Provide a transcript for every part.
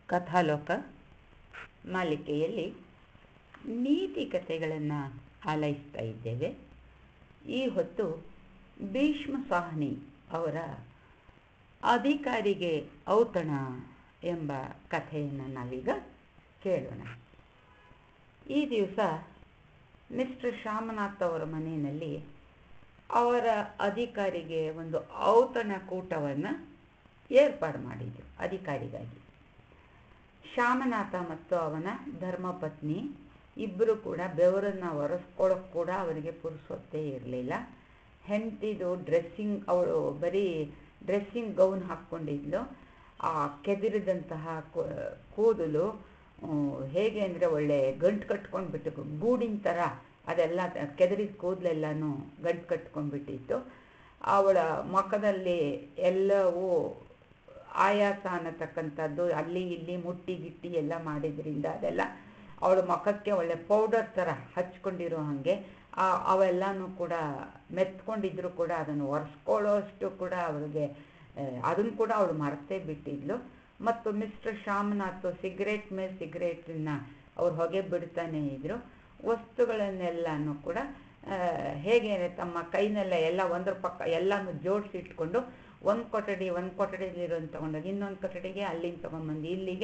ಕಥಾಲೋಕ ಮಾಲಿಕೆಯಲ್ಲಿ ನೀತಿ ಕಥೆಗಳನ್ನು ಆಲೈಸ್ತಾ ಇದ್ದೇವೆ. ಈ ಹೊತ್ತು ಭೀಷ್ಮ ಸಾಹ್ನಿ ಅವರ ಅಧಿಕಾರಿಗೆ ಔತಣ ಎಂಬ ಕಥೆಯನ್ನು ನಾವೀಗ ಕೇಳೋಣ. ಈ ದಿವಸ ಮಿಸ್ಟರ್ ಶಾಮನಾಥ್ ಅವರ ಮನೆಯಲ್ಲಿ ಅವರ ಅಧಿಕಾರಿಗೆ ಒಂದು ಔತಣ ಕೂಟವನ್ನು ಏರ್ಪಾಡು ಮಾಡಿದರು ಅಧಿಕಾರಿಗಾಗಿ. ಶಾಮನಾಥ ಮತ್ತು ಅವನ ಧರ್ಮಪತ್ನಿ ಇಬ್ಬರು ಕೂಡ ಬೆವರನ್ನು ಒರೆಸ್ಕೊಳ್ಳೋಕೆ ಕೂಡ ಅವರಿಗೆ ಪುರುಸೊತ್ತೇ ಇರಲಿಲ್ಲ. ಹೆಂಡತಿದು ಅವಳು ಬರೀ ಡ್ರೆಸ್ಸಿಂಗ್ ಗೌನ್ ಹಾಕ್ಕೊಂಡಿದ್ಲು. ಆ ಕೆದಿರಿದಂತಹ ಕೂದಲು ಹೇಗೆ ಅಂದರೆ ಒಳ್ಳೆ ಗಂಟು ಕಟ್ಕೊಂಡ್ಬಿಟ್ಟು ಗೂಡಿನ ಥರ ಅದೆಲ್ಲ ಕೆದರಿದ ಕೂದಲೆಲ್ಲನೂ ಗಂಟು ಕಟ್ಕೊಂಡ್ಬಿಟ್ಟಿತ್ತು. ಅವಳ ಮುಖದಲ್ಲಿ ಎಲ್ಲವೂ ಆಯಾಸ ಅನ್ನತಕ್ಕಂಥದ್ದು, ಅಲ್ಲಿ ಇಲ್ಲಿ ಮುಟ್ಟಿ ಗಿಟ್ಟಿ ಎಲ್ಲ ಮಾಡಿದ್ರಿಂದ ಅದೆಲ್ಲ ಅವಳ ಮುಖಕ್ಕೆ ಒಳ್ಳೆ ಪೌಡರ್ ಥರ ಹಚ್ಕೊಂಡಿರೋ ಹಾಗೆ ಅವೆಲ್ಲನೂ ಕೂಡ ಮೆತ್ಕೊಂಡಿದ್ರು ಕೂಡ ಅದನ್ನು ಒರೆಸ್ಕೊಳ್ಳೋ ಅಷ್ಟು ಕೂಡ ಅವಳಿಗೆ ಅದನ್ನು ಕೂಡ ಅವಳು ಮರೆತೇ ಬಿಟ್ಟಿದ್ಲು. ಮತ್ತು ಮಿಸ್ಟರ್ ಶಾಮನಾಥ್ ಸಿಗರೇಟ್ ಮೇಲೆ ಸಿಗರೇಟನ್ನು ಅವ್ರು ಹೊಗೆ ಬಿಡ್ತಾನೇ ಇದ್ದರು. ವಸ್ತುಗಳನ್ನೆಲ್ಲನೂ ಕೂಡ ಹೇಗೆ ತಮ್ಮ ಕೈನೆಲ್ಲ ಎಲ್ಲ ಒಂದ್ರ ಪಕ್ಕ ಎಲ್ಲನೂ ಜೋಡಿಸಿಟ್ಕೊಂಡು ಒಂದು ಕೊಠಡಿಲಿರೋದು ತೊಗೊಂಡೋಗಿ ಇನ್ನೊಂದು ಕೊಠಡಿಗೆ ಅಲ್ಲಿಂದ ತೊಗೊಂಡ್ಬಂದು ಇಲ್ಲಿಗೆ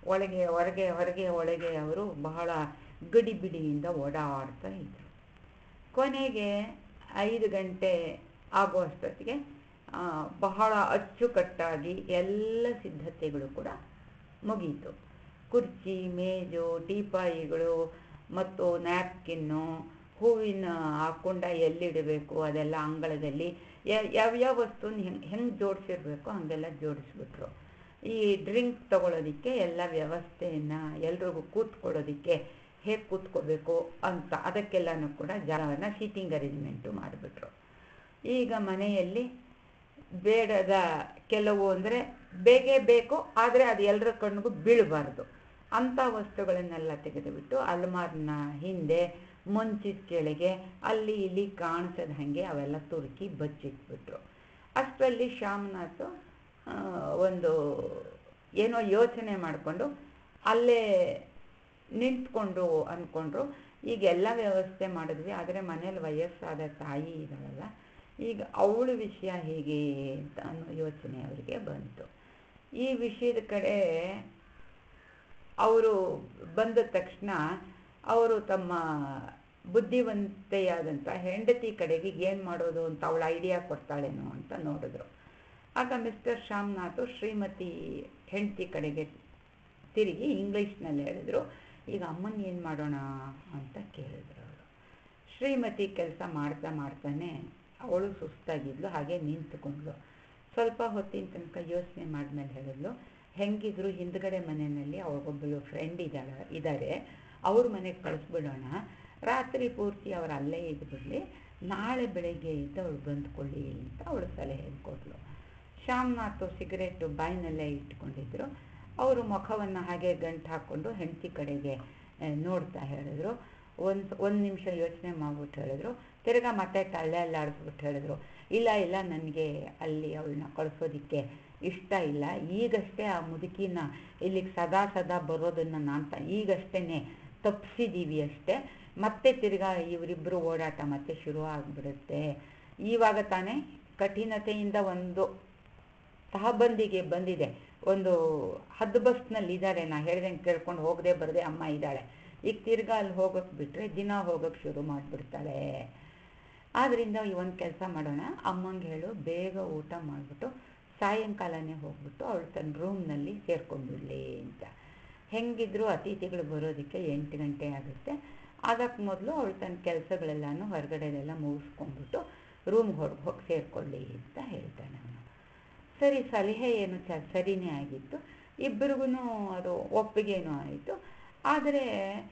ಒಳಗೆ ಅವರು ಬಹಳ ಗಡಿಬಿಡಿಯಿಂದ ಓಡಾಡ್ತಾ ಇದ್ದರು. ಕೊನೆಗೆ 5 ಗಂಟೆ ಆಗುವಷ್ಟೊತ್ತಿಗೆ ಬಹಳ ಅಚ್ಚುಕಟ್ಟಾಗಿ ಎಲ್ಲ ಸಿದ್ಧತೆಗಳು ಕೂಡ ಮುಗೀತು. ಕುರ್ಚಿ, ಮೇಜು, ಟೀಪಾಯಿಗಳು ಮತ್ತು ನ್ಯಾಪ್ಕಿನ್ನು, ಹೂವಿನ ಆ ಕುಂಡ ಎಲ್ಲಿಡಬೇಕು ಅದೆಲ್ಲ ಅಂಗಳದಲ್ಲಿ ಯಾವ್ಯಾವ ವಸ್ತುನ ಹೆಂಗೆ ಜೋಡಿಸಿರ್ಬೇಕು ಹಾಗೆಲ್ಲ ಜೋಡಿಸ್ಬಿಟ್ರು. ಈ ಡ್ರಿಂಕ್ ತಗೊಳ್ಳೋದಕ್ಕೆ ಎಲ್ಲ ವ್ಯವಸ್ಥೆಯನ್ನು ಎಲ್ರಿಗೂ ಕೂತ್ಕೊಳ್ಳೋದಕ್ಕೆ ಹೇಗೆ ಕೂತ್ಕೋಬೇಕು ಅಂತ ಅದಕ್ಕೆಲ್ಲನೂ ಕೂಡ ಜಾಗವನ್ನು ಸೀಟಿಂಗ್ ಅರೇಂಜ್ಮೆಂಟು ಮಾಡಿಬಿಟ್ರು. ಈಗ ಮನೆಯಲ್ಲಿ ಬೇಡದ ಕೆಲವು ಅಂದರೆ ಬೇಕೇ ಬೇಕು, ಆದರೆ ಅದು ಎಲ್ಲರ ಕಣ್ಣಿಗೂ ಬೀಳಬಾರ್ದು ಅಂಥ ವಸ್ತುಗಳನ್ನೆಲ್ಲ ತೆಗೆದುಬಿಟ್ಟು ಅಲ್ಮಾರಿನ ಹಿಂದೆ ಮಂಚದ ಕೆಳಗೆ ಅಲ್ಲಿ ಇಲ್ಲಿ ಕಾಣಿಸದ ಹಾಗೆ ಅವೆಲ್ಲ ತುರುಕಿ ಬಚ್ಚಿಟ್ಬಿಟ್ರು. ಅಷ್ಟರಲ್ಲಿ ಶಾಮನಾಥ್ ಒಂದು ಏನೋ ಯೋಚನೆ ಮಾಡಿಕೊಂಡು ಅಲ್ಲೇ ನಿಂತ್ಕೊಂಡು ಅಂದ್ಕೊಂಡ್ರು, ಈಗೆಲ್ಲ ವ್ಯವಸ್ಥೆ ಮಾಡಿದ್ವಿ, ಆದರೆ ಮನೇಲಿ ವಯಸ್ಸಾದ ತಾಯಿ ಇದ್ದಾಳಲ್ಲ, ಈಗ ಅವಳ ವಿಷಯ ಹೇಗೆ ಅಂತ ಅನ್ನೋ ಯೋಚನೆ ಅವರಿಗೆ ಬಂತು. ಈ ವಿಷಯದ ಕಡೆ ಅವರು ಬಂದ ತಕ್ಷಣ ಅವರು ತಮ್ಮ ಬುದ್ಧಿವಂತೆಯಾದಂಥ ಹೆಂಡತಿ ಕಡೆಗೆ ಏನು ಮಾಡೋದು ಅಂತ ಅವಳ ಐಡಿಯಾ ಕೊಡ್ತಾಳೇನೋ ಅಂತ ನೋಡಿದ್ರು. ಆಗ ಮಿಸ್ಟರ್ ಶಾಮನಾಥ್ ಶ್ರೀಮತಿ ಹೆಂಡತಿ ಕಡೆಗೆ ತಿರುಗಿ ಇಂಗ್ಲೀಷ್ನಲ್ಲಿ ಹೇಳಿದ್ರು, ಈಗ ಅಮ್ಮನ ಏನು ಮಾಡೋಣ ಅಂತ ಕೇಳಿದ್ರು ಅವರು. ಶ್ರೀಮತಿ ಕೆಲಸ ಮಾಡ್ತಾನೆ ಅವಳು ಸುಸ್ತಾಗಿದ್ಲು, ಹಾಗೆ ನಿಂತುಕೊಂಡ್ಲು. ಸ್ವಲ್ಪ ಹೊತ್ತಿನ ತನಕ ಯೋಚನೆ ಮಾಡಿದ್ಮೇಲೆ ಹೇಳಿದ್ಲು, ಹೆಂಗಿದ್ರು ಹಿಂದ್ಗಡೆ ಮನೆಯಲ್ಲಿ ಅವಳೊಬ್ಬಳು ಫ್ರೆಂಡ್ ಇದ್ದಾರೆ, ಅವ್ರ ಮನೆಗೆ ಕಳಿಸ್ಬಿಡೋಣ, ರಾತ್ರಿ ಪೂರ್ತಿ ಅವ್ರು ಅಲ್ಲೇ ಇದ್ಬಿಡಲಿ, ನಾಳೆ ಬೆಳಗ್ಗೆ ಇದ್ದು ಅವಳು ಬಂದ್ಕೊಳ್ಳಿ ಅಂತ ಅವಳು ಸಲಹೆ ಕೊಟ್ಟಳು. ಶಾಮನಾಥ್ ಸಿಗರೇಟು ಬಾಯಿನಲ್ಲೇ ಇಟ್ಕೊಂಡಿದ್ರು. ಅವರು ಮುಖವನ್ನು ಹಾಗೆ ಗಂಟು ಹಾಕ್ಕೊಂಡು ಹೆಂಡತಿ ಕಡೆಗೆ ನೋಡ್ತಾ ಹೇಳಿದ್ರು. ಒಂದು ನಿಮಿಷ ಯೋಚನೆ ಮಾಡ್ಬಿಟ್ಟು ಹೇಳಿದ್ರು, ತಿರ್ಗಾ ಮತ್ತೆ ತಳ್ಳೆಲ್ಲಾಡಿಸ್ಬಿಟ್ಟು ಹೇಳಿದ್ರು, ಇಲ್ಲ ನನಗೆ ಅಲ್ಲಿ ಅವಳನ್ನ ಕಳಿಸೋದಕ್ಕೆ ಇಷ್ಟ ಇಲ್ಲ, ಈಗಷ್ಟೇ ಆ ಮುದುಕಿನ ಇಲ್ಲಿಗೆ ಸದಾ ಬರೋದನ್ನು ನಾನು ಈಗಷ್ಟೇ ತಪ್ಪಿಸಿದ್ದೀವಿ ಅಷ್ಟೇ, ಮತ್ತೆ ತಿರ್ಗಾ ಇವರಿಬ್ಬರು ಓಡಾಟ ಮತ್ತೆ ಶುರು ಆಗಿಬಿಡುತ್ತೆ. ಇವಾಗ ತಾನೇ ಕಠಿಣತೆಯಿಂದ ಒಂದು ತಹಬಂದಿಗೆ ಬಂದಿದೆ, ಒಂದು ಹದ್ಬಸ್ನಲ್ಲಿ ಇದ್ದಾರೆ, ನಾ ಹೇಳ್ದಂಗೆ ಕೇಳ್ಕೊಂಡು ಹೋಗದೆ ಬರದೆ ಅಮ್ಮ ಇದ್ದಾಳೆ, ಈಗ ತಿರ್ಗಾ ಅಲ್ಲಿ ಹೋಗೋಕ್ಕೆ ಬಿಟ್ಟರೆ ದಿನ ಹೋಗೋಕ್ಕೆ ಶುರು ಮಾಡಿಬಿಡ್ತಾಳೆ. ಆದ್ದರಿಂದ ಈ ಒಂದು ಕೆಲಸ ಮಾಡೋಣ, ಅಮ್ಮಂಗೆ ಹೇಳು ಬೇಗ ಊಟ ಮಾಡಿಬಿಟ್ಟು ಸಾಯಂಕಾಲನೇ ಹೋಗ್ಬಿಟ್ಟು ಅವಳು ತನ್ನ ರೂಮ್ನಲ್ಲಿ ಸೇರ್ಕೊಂಡ್ಬಿಡಲಿ ಅಂತ. ಹೆಂಗಿದ್ರು ಅತಿಥಿಗಳು ಬರೋದಕ್ಕೆ 8 ಗಂಟೆ ಆಗುತ್ತೆ, ಅದಕ್ಕೆ ಮೊದಲು ಅವಳು ತನ್ನ ಕೆಲಸಗಳೆಲ್ಲನೂ ಹೊರಗಡೆದೆಲ್ಲ ಮುಗಿಸ್ಕೊಂಡ್ಬಿಟ್ಟು ರೂಮ್ಗೆ ಹೋಗಿ ಸೇರಿಕೊಳ್ಳಿ ಅಂತ ಹೇಳ್ತಾನೆ ಅವನು. ಸರಿ, ಸಲಹೆ ಏನು ಸರಿಯೇ ಆಗಿತ್ತು, ಇಬ್ಬರಿಗೂ ಅದು ಒಪ್ಪಿಗೆನೂ ಆಯಿತು. ಆದರೆ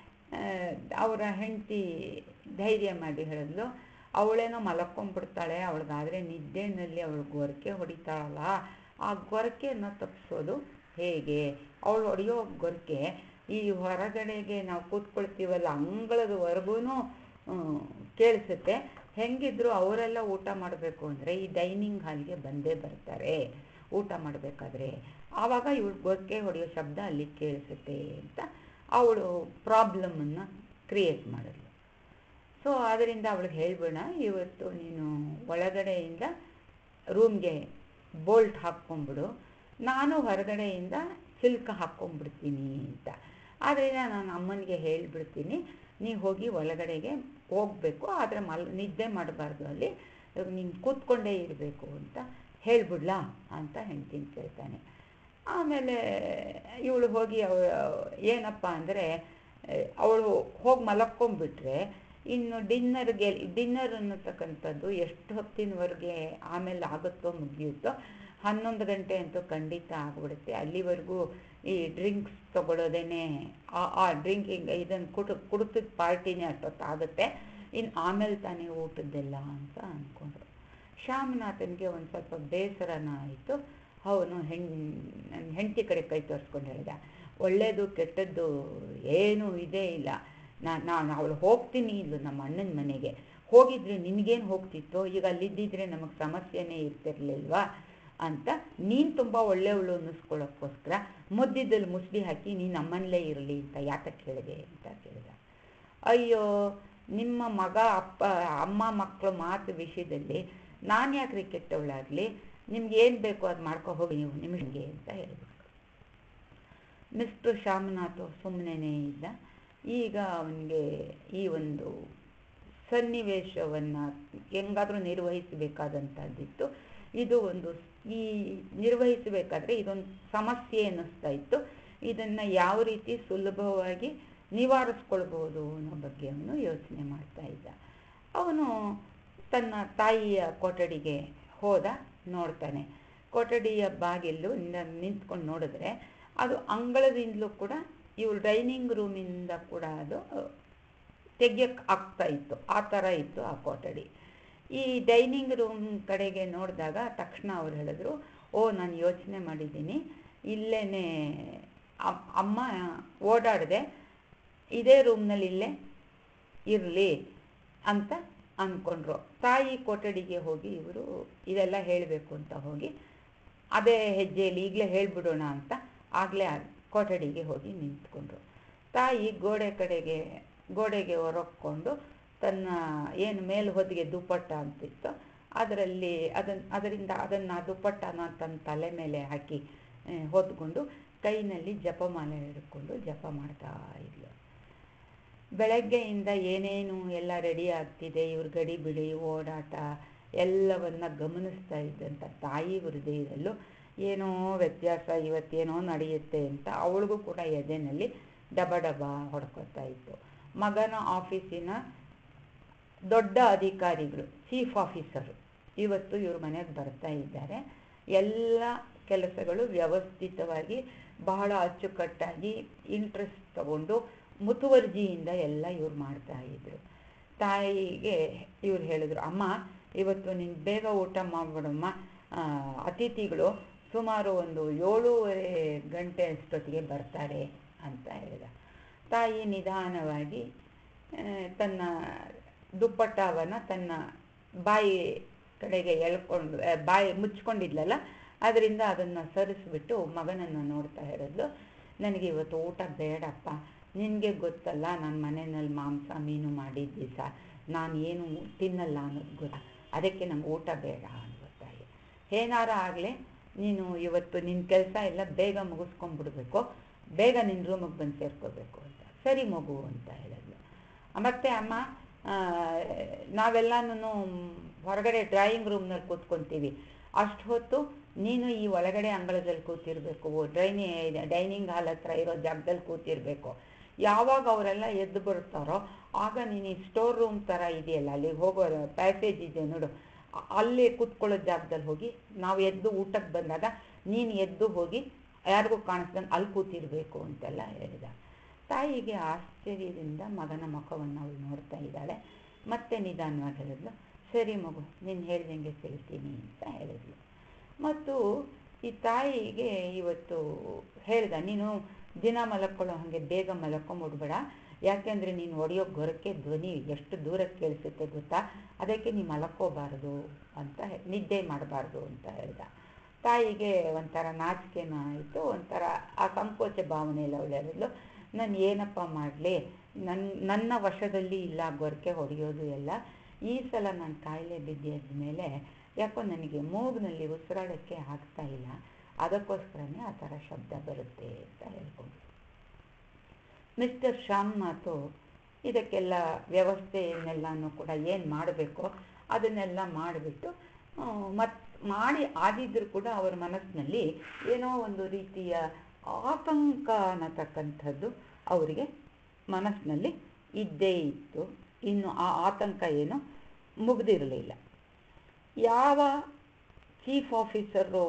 ಅವರ ಹೆಂಡತಿ ಧೈರ್ಯ ಮಾಡಿ ಹೇಳಿದ್ಲು, ಅವಳೇನೋ ಮಲಕ್ಕೊಂಡ್ಬಿಡ್ತಾಳೆ, ಅವಳಿಗಾದರೆ ನಿದ್ದೆನಲ್ಲಿ ಅವಳು ಗೊರಕೆ ಹೊಡಿತಾಳಲ್ಲ, ಆ ಗೊರಕೆಯನ್ನು ತಪ್ಪಿಸೋದು ಹೇಗೆ? ಅವಳು ಹೊಡೆಯೋ ಗೊರಕೆ ಈ ಹೊರಗಡೆಗೆ ನಾವು ಕೂತ್ಕೊಳ್ತೀವಲ್ಲ ಅಂಗಳದವರೆಗೂ ಕೇಳಿಸುತ್ತೆ. ಹೆಂಗಿದ್ರು ಅವರೆಲ್ಲ ಊಟ ಮಾಡಬೇಕು ಅಂದರೆ ಈ ಡೈನಿಂಗ್ ಹಾಲ್ಗೆ ಬಂದೇ ಬರ್ತಾರೆ, ಊಟ ಮಾಡಬೇಕಾದ್ರೆ. ಆವಾಗ ಇವಳು ಗೊಕ್ಕೆ ಹೊಡೆಯೋ ಶಬ್ದ ಅಲ್ಲಿ ಕೇಳಿಸುತ್ತೆ ಅಂತ ಅವಳು ಪ್ರಾಬ್ಲಮನ್ನು ಕ್ರಿಯೇಟ್ ಮಾಡಿದ್ಳು. ಸೊ ಅದರಿಂದ ಅವಳಿಗೆ ಹೇಳ್ಬೇಡ, ಇವತ್ತು ನೀನು ಒಳಗಡೆಯಿಂದ ರೂಮ್ಗೆ ಬೋಲ್ಟ್ ಹಾಕ್ಕೊಂಬಿಡು, ನಾನು ಹೊರಗಡೆಯಿಂದ ಸಿಲ್ಕ್ ಹಾಕ್ಕೊಂಬಿಡ್ತೀನಿ ಅಂತ. ಆದ್ದರಿಂದ ನಾನು ಅಮ್ಮನಿಗೆ ಹೇಳಿಬಿಡ್ತೀನಿ, ನೀವು ಹೋಗಿ ಒಳಗಡೆಗೆ ಹೋಗಬೇಕು, ಆದರೆ ನಿದ್ದೆ ಮಾಡಬಾರ್ದು, ಅಲ್ಲಿ ನೀನು ಕೂತ್ಕೊಂಡೇ ಇರಬೇಕು ಅಂತ ಹೇಳಿಬಿಡ್ಲಾ ಅಂತ ಹೆಂಡ್ತಿನ ಕೇಳ್ತಾನೆ. ಆಮೇಲೆ ಇವಳು ಹೋಗಿ ಏನಪ್ಪ ಅಂದರೆ ಅವಳು ಹೋಗಿ ಮಲಕ್ಕೊಂಬಿಟ್ರೆ ಇನ್ನು ಡಿನ್ನರ್ ಅನ್ನತಕ್ಕಂಥದ್ದು ಎಷ್ಟು ಹೊತ್ತಿನವರೆಗೆ ಆಮೇಲೆ ಆಗುತ್ತೋ ಮುಗಿಯುತ್ತೋ, 11 ಗಂಟೆ ಅಂತೂ ಖಂಡಿತ ಆಗಿಬಿಡುತ್ತೆ. ಅಲ್ಲಿವರೆಗೂ ಈ ಡ್ರಿಂಕ್ಸ್ ತೊಗೊಳ್ಳೋದೇನೆ, ಆ ಡ್ರಿಂಕಿಂಗ್ ಇದನ್ನು ಕುಡಿಸಿದ ಪಾರ್ಟಿನೇ ಅಷ್ಟೊತ್ತಾಗುತ್ತೆ, ಇನ್ನು ಆಮೇಲೆ ತಾನೇ ಊಟದ್ದೆಲ್ಲ ಅಂತ ಅಂದ್ಕೊಂಡ್ರು. ಶ್ಯಾಮನಾಥನಿಗೆ ಒಂದು ಸ್ವಲ್ಪ ಬೇಸರನ ಆಯಿತು. ಅವನು ಹೆಂಡತಿ ಕಡೆ ಕೈ ತೋರಿಸ್ಕೊಂಡು ಹೇಳಿದ, ಒಳ್ಳೆಯದು ಕೆಟ್ಟದ್ದು ಏನೂ ಇದೇ ಇಲ್ಲ, ನಾನು ಅವಳು ಹೋಗ್ತೀನಿ ಇಲ್ಲು ನಮ್ಮ ಅಣ್ಣನ ಮನೆಗೆ, ಹೋಗಿದ್ರೆ ನಿನಗೇನು ಹೋಗ್ತಿತ್ತೋ, ಈಗ ಅಲ್ಲಿದ್ದಿದ್ರೆ ನಮಗೆ ಸಮಸ್ಯೆನೇ ಇರ್ತಿರ್ಲಿಲ್ವಾ ಅಂತ, ನೀನು ತುಂಬ ಒಳ್ಳೆಯವಳು ಅನ್ನಿಸ್ಕೊಳ್ಳೋಕ್ಕೋಸ್ಕರ ಮಧ್ಯದಲ್ಲಿ ಮುಸ್ಲಿ ಹಾಕಿ ನೀನು ನಮ್ಮನಲ್ಲೇ ಇರಲಿ ಅಂತ ಯಾತಕ್ಕೆ ಹೇಳಿದೆ ಅಂತ ಕೇಳಿದ. ಅಯ್ಯೋ, ನಿಮ್ಮ ಮಗ ಅಮ್ಮ ಮಕ್ಕಳು ಮಾತು ವಿಷಯದಲ್ಲಿ ನಾನು ಯಾಕ್ರಿ ಕೆಟ್ಟವಳಾಗಲಿ, ನಿಮ್ಗೆ ಏನು ಬೇಕೋ ಅದು ಮಾಡ್ಕೊ ಹೋಗಿ ನೀವು ನಿಮಗೆ ಅಂತ ಹೇಳಿದ್ರು. ಮಿಸ್ಟರ್ ಶ್ಯಾಮನಾಥ್ ಸುಮ್ಮನೆ ಇದ್ದ. ಈಗ ಅವನಿಗೆ ಈ ಒಂದು ಸನ್ನಿವೇಶವನ್ನು ಹೆಂಗಾದರೂ ನಿರ್ವಹಿಸಬೇಕಾದಂಥದ್ದಿತ್ತು. ಇದು ನಿರ್ವಹಿಸಬೇಕಾದ್ರೆ ಇದೊಂದು ಸಮಸ್ಯೆ ಅನ್ನಿಸ್ತಾ ಇತ್ತು. ಇದನ್ನು ಯಾವ ರೀತಿ ಸುಲಭವಾಗಿ ನಿವಾರಿಸ್ಕೊಳ್ಬೋದು ಅನ್ನೋ ಬಗ್ಗೆ ಅವನು ಯೋಚನೆ ಮಾಡ್ತಾ ಇದ್ದ. ಅವನು ತನ್ನ ತಾಯಿಯ ಕೊಠಡಿಗೆ ಹೋದ. ನೋಡ್ತಾನೆ, ಕೊಠಡಿಯ ಬಾಗಿಲು ನಿಂತ್ಕೊಂಡು ನೋಡಿದ್ರೆ ಅದು ಅಂಗಳದಿಂದಲೂ ಕೂಡ ಇವಳು ಡೈನಿಂಗ್ ರೂಮಿಂದ ಕೂಡ ಅದು ತೆಗಿಯಕ್ಕೆ ಆಗ್ತಾ ಇತ್ತು, ಆ ಥರ ಇತ್ತು ಆ ಕೊಠಡಿ. ಈ ಡೈನಿಂಗ್ ರೂಮ್ ಕಡೆಗೆ ನೋಡಿದಾಗ ತಕ್ಷಣ ಅವ್ರು ಹೇಳಿದ್ರು, ನಾನು ಯೋಚನೆ ಮಾಡಿದ್ದೀನಿ, ಇಲ್ಲೇ ಅಮ್ಮ ಓಡಾಡಿದೆ, ಇದೇ ರೂಮ್ನಲ್ಲಿ ಇಲ್ಲೇ ಇರಲಿ ಅಂತ ಅಂದ್ಕೊಂಡ್ರು. ತಾಯಿ ಕೊಠಡಿಗೆ ಹೋಗಿ ಇವರು ಇದೆಲ್ಲ ಹೇಳಬೇಕು ಅಂತ ಹೋಗಿ ಅದೇ ಹೆಜ್ಜೆಯಲ್ಲಿ ಈಗಲೇ ಹೇಳಿಬಿಡೋಣ ಅಂತ ಆಗಲೇ ಕೊಠಡಿಗೆ ಹೋಗಿ ನಿಂತ್ಕೊಂಡ್ರು. ತಾಯಿ ಗೋಡೆಗೆ ಹೊರಕೊಂಡು ತನ್ನ ಏನು ಮೇಲು ಹೊದಿಗೆ ದುಪ್ಪಟ್ಟ ಅಂತಿತ್ತು ಅದನ್ನು ದುಪ್ಪಟ್ಟನ ತನ್ನ ತಲೆ ಮೇಲೆ ಹಾಕಿ ಹೊದ್ಕೊಂಡು ಕೈನಲ್ಲಿ ಜಪಮಾಲೆ ಹಿಡ್ಕೊಂಡು ಜಪ ಮಾಡ್ತಾ ಇದ್ಲು. ಬೆಳಗ್ಗೆಯಿಂದ ಏನೇನು ಎಲ್ಲ ರೆಡಿ ಆಗ್ತಿದೆ, ಇವ್ರ ಗಡಿ ಬಿಡಿ ಓಡಾಟ ಎಲ್ಲವನ್ನ ಗಮನಿಸ್ತಾ ಇದ್ದಂಥ ತಾಯಿ ಹೃದಯದಲ್ಲೂ ಏನೋ ವ್ಯತ್ಯಾಸ, ಇವತ್ತೇನೋ ನಡೆಯುತ್ತೆ ಅಂತ ಅವಳಿಗೂ ಕೂಡ ಎದೆನಲ್ಲಿ ಡಬ ಡಬ ಹೊಡ್ಕೊತಾ ಇತ್ತು. ಮಗನ ಆಫೀಸಿನ ದೊಡ್ಡ ಅಧಿಕಾರಿಗಳು, ಚೀಫ್ ಆಫೀಸರು ಇವತ್ತು ಇವ್ರ ಮನೆಗೆ ಬರ್ತಾ ಇದ್ದಾರೆ. ಎಲ್ಲ ಕೆಲಸಗಳು ವ್ಯವಸ್ಥಿತವಾಗಿ ಬಹಳ ಅಚ್ಚುಕಟ್ಟಾಗಿ ಇಂಟ್ರೆಸ್ಟ್ ತಗೊಂಡು ಮುತುವರ್ಜಿಯಿಂದ ಎಲ್ಲ ಇವ್ರು ಮಾಡ್ತಾ ಇದ್ರು. ತಾಯಿಗೆ ಇವ್ರು ಹೇಳಿದ್ರು, ಅಮ್ಮ ಇವತ್ತು ನೀನು ಬೇಗ ಊಟ ಮಾಡಿಬಿಡಮ್ಮ, ಅತಿಥಿಗಳು ಸುಮಾರು ಒಂದು 7:30 ಗಂಟೆ ಅಷ್ಟೊತ್ತಿಗೆ ಬರ್ತಾರೆ ಅಂತ ಹೇಳಿದ. ತಾಯಿ ನಿಧಾನವಾಗಿ ತನ್ನ ದುಪ್ಪಟ್ಟವನ್ನು ತನ್ನ ಬಾಯಿ ಕಡೆಗೆ ಎಳ್ಕೊಂಡು ಬಾಯಿ ಮುಚ್ಕೊಂಡಿದ್ಲಲ್ಲ ಅದರಿಂದ ಅದನ್ನು ಸರಿಸ್ಬಿಟ್ಟು ಮಗನನ್ನು ನೋಡ್ತಾ ಹೇಳಿದ್ಲು, ನನಗೆ ಇವತ್ತು ಊಟ ಬೇಡಪ್ಪ, ನಿನಗೆ ಗೊತ್ತಲ್ಲ ನನ್ನ ಮನೆಯಲ್ಲಿ ಮಾಂಸ ಮೀನು ಮಾಡಿದ ದಿವಸ ನಾನು ಏನು ತಿನ್ನಲ್ಲ ಅನ್ನೋದು ಗೊತ್ತ, ಅದಕ್ಕೆ ನಮ್ಗೆ ಊಟ ಬೇಡ ಅನ್ಬೋತಾಯಿ. ಏನಾರ ಆಗಲಿ ನೀನು ಇವತ್ತು ನಿನ್ನ ಕೆಲಸ ಎಲ್ಲ ಬೇಗ ಮುಗಿಸ್ಕೊಂಡ್ಬಿಡ್ಬೇಕು, ಬೇಗ ನಿನ್ನ ರೂಮಿಗೆ ಬಂದು ಸೇರ್ಕೋಬೇಕು ಅಂತ. ಸರಿ ಮಗು ಅಂತ ಹೇಳಿದ್ಲು. ಮತ್ತು ಅಮ್ಮ ನಾವೆಲ್ಲನೂ ಹೊರಗಡೆ ಡ್ರಾಯಿಂಗ್ ರೂಮ್ನಲ್ಲಿ ಕೂತ್ಕೊತೀವಿ, ಅಷ್ಟು ಹೊತ್ತು ನೀನು ಈ ಒಳಗಡೆ ಅಂಗಳದಲ್ಲಿ ಕೂತಿರಬೇಕು, ಡೈನಿಂಗ್ ಹಾಲ್ ಹತ್ರ ಇರೋ ಜಾಗದಲ್ಲಿ ಕೂತಿರಬೇಕು. ಯಾವಾಗ ಅವರೆಲ್ಲ ಎದ್ದು ಬರ್ತಾರೋ ಆಗ ನೀನು ಈ ಸ್ಟೋರ್ ರೂಮ್ ಥರ ಇದೆಯಲ್ಲ, ಅಲ್ಲಿಗೆ ಹೋಗೋ ಪ್ಯಾಸೇಜ್ ಇದೆ ನೋಡು, ಅಲ್ಲಿ ಕೂತ್ಕೊಳ್ಳೋ ಜಾಗದಲ್ಲಿ ಹೋಗಿ ನಾವು ಎದ್ದು ಊಟಕ್ಕೆ ಬಂದಾಗ ನೀನು ಎದ್ದು ಹೋಗಿ ಯಾರಿಗೂ ಕಾಣಿಸ್ದಂಗೆ ಅಲ್ಲಿ ಕೂತಿರಬೇಕು ಅಂತೆಲ್ಲ ಹೇಳಿದ. ತಾಯಿಗೆ ಆಶ್ಚರ್ಯದಿಂದ ಮಗನ ಮುಖವನ್ನು ಅವಳು ನೋಡ್ತಾ ಇದ್ದಾಳೆ. ಮತ್ತೆ ನಿಧಾನವಾಗಿ ಹೇಳಿದ್ಲು, ಸರಿ ಮಗು ನೀನು ಹೇಳ್ದಂಗೆ ಕೇಳ್ತೀನಿ ಅಂತ ಹೇಳಿದ್ಲು. ಮತ್ತು ಈ ತಾಯಿಗೆ ಇವತ್ತು ಹೇಳ್ದ, ನೀನು ದಿನ ಮಲಕ್ಕೊಳ್ಳೋ ಹಾಗೆ ಬೇಗ ಮಲಕ್ಕೊಂಬಿಡ್ಬೇಡ, ಯಾಕೆಂದರೆ ನೀನು ಹೊಡೆಯೋ ಗೊರಕೆ ಧ್ವನಿ ಎಷ್ಟು ದೂರಕ್ಕೆ ಕೇಳಿಸುತ್ತೆ ಗೊತ್ತಾ, ಅದಕ್ಕೆ ನೀನು ಮಲಕ್ಕೋಬಾರ್ದು ಅಂತ ನಿದ್ದೆ ಮಾಡಬಾರ್ದು ಅಂತ ಹೇಳ್ದ. ತಾಯಿಗೆ ಒಂಥರ ನಾಚಿಕೆನ ಆಯಿತು, ಒಂಥರ ಆ ಸಂಕೋಚ ಭಾವನೆಯಲ್ಲಿ ಅವಳು ಹೇಳಿದ್ಲು, ನಾನು ಏನಪ್ಪ ಮಾಡಲಿ, ನನ್ನ ವಶದಲ್ಲಿ ಇಲ್ಲ ಗೊರಕೆ ಹೊಡೆಯೋದು ಎಲ್ಲ. ಈ ಸಲ ನಾನು ಕಾಯಿಲೆ ಬಿದ್ದಿದ್ದ ಮೇಲೆ ಯಾಕೋ ನನಗೆ ಮೂಗಿನಲ್ಲಿ ಉಸಿರಾಡೋಕ್ಕೆ ಆಗ್ತಾ ಇಲ್ಲ, ಅದಕ್ಕೋಸ್ಕರನೇ ಆ ಥರ ಶಬ್ದ ಬರುತ್ತೆ ಅಂತ ಹೇಳ್ಕೊಂಡು. ಮಿಸ್ಟರ್ ಶ್ಯಾಮ್ನಾಥ್ ಇದಕ್ಕೆಲ್ಲ ವ್ಯವಸ್ಥೆಯನ್ನೆಲ್ಲನೂ ಕೂಡ ಏನು ಮಾಡಬೇಕೋ ಅದನ್ನೆಲ್ಲ ಮಾಡಿಬಿಟ್ಟು ಮಾಡಿ ಆಗಿದ್ದರೂ ಕೂಡ ಅವರ ಮನಸ್ಸಿನಲ್ಲಿ ಏನೋ ಒಂದು ರೀತಿಯ ಆತಂಕ ಅನ್ನತಕ್ಕಂಥದ್ದು ಅವರಿಗೆ ಮನಸ್ಸಿನಲ್ಲಿ ಇದ್ದೇ ಇತ್ತು. ಇನ್ನು ಆ ಆತಂಕ ಏನು ಮುಗಿದಿರಲಿಲ್ಲ. ಯಾವ ಚೀಫ್ ಆಫೀಸರು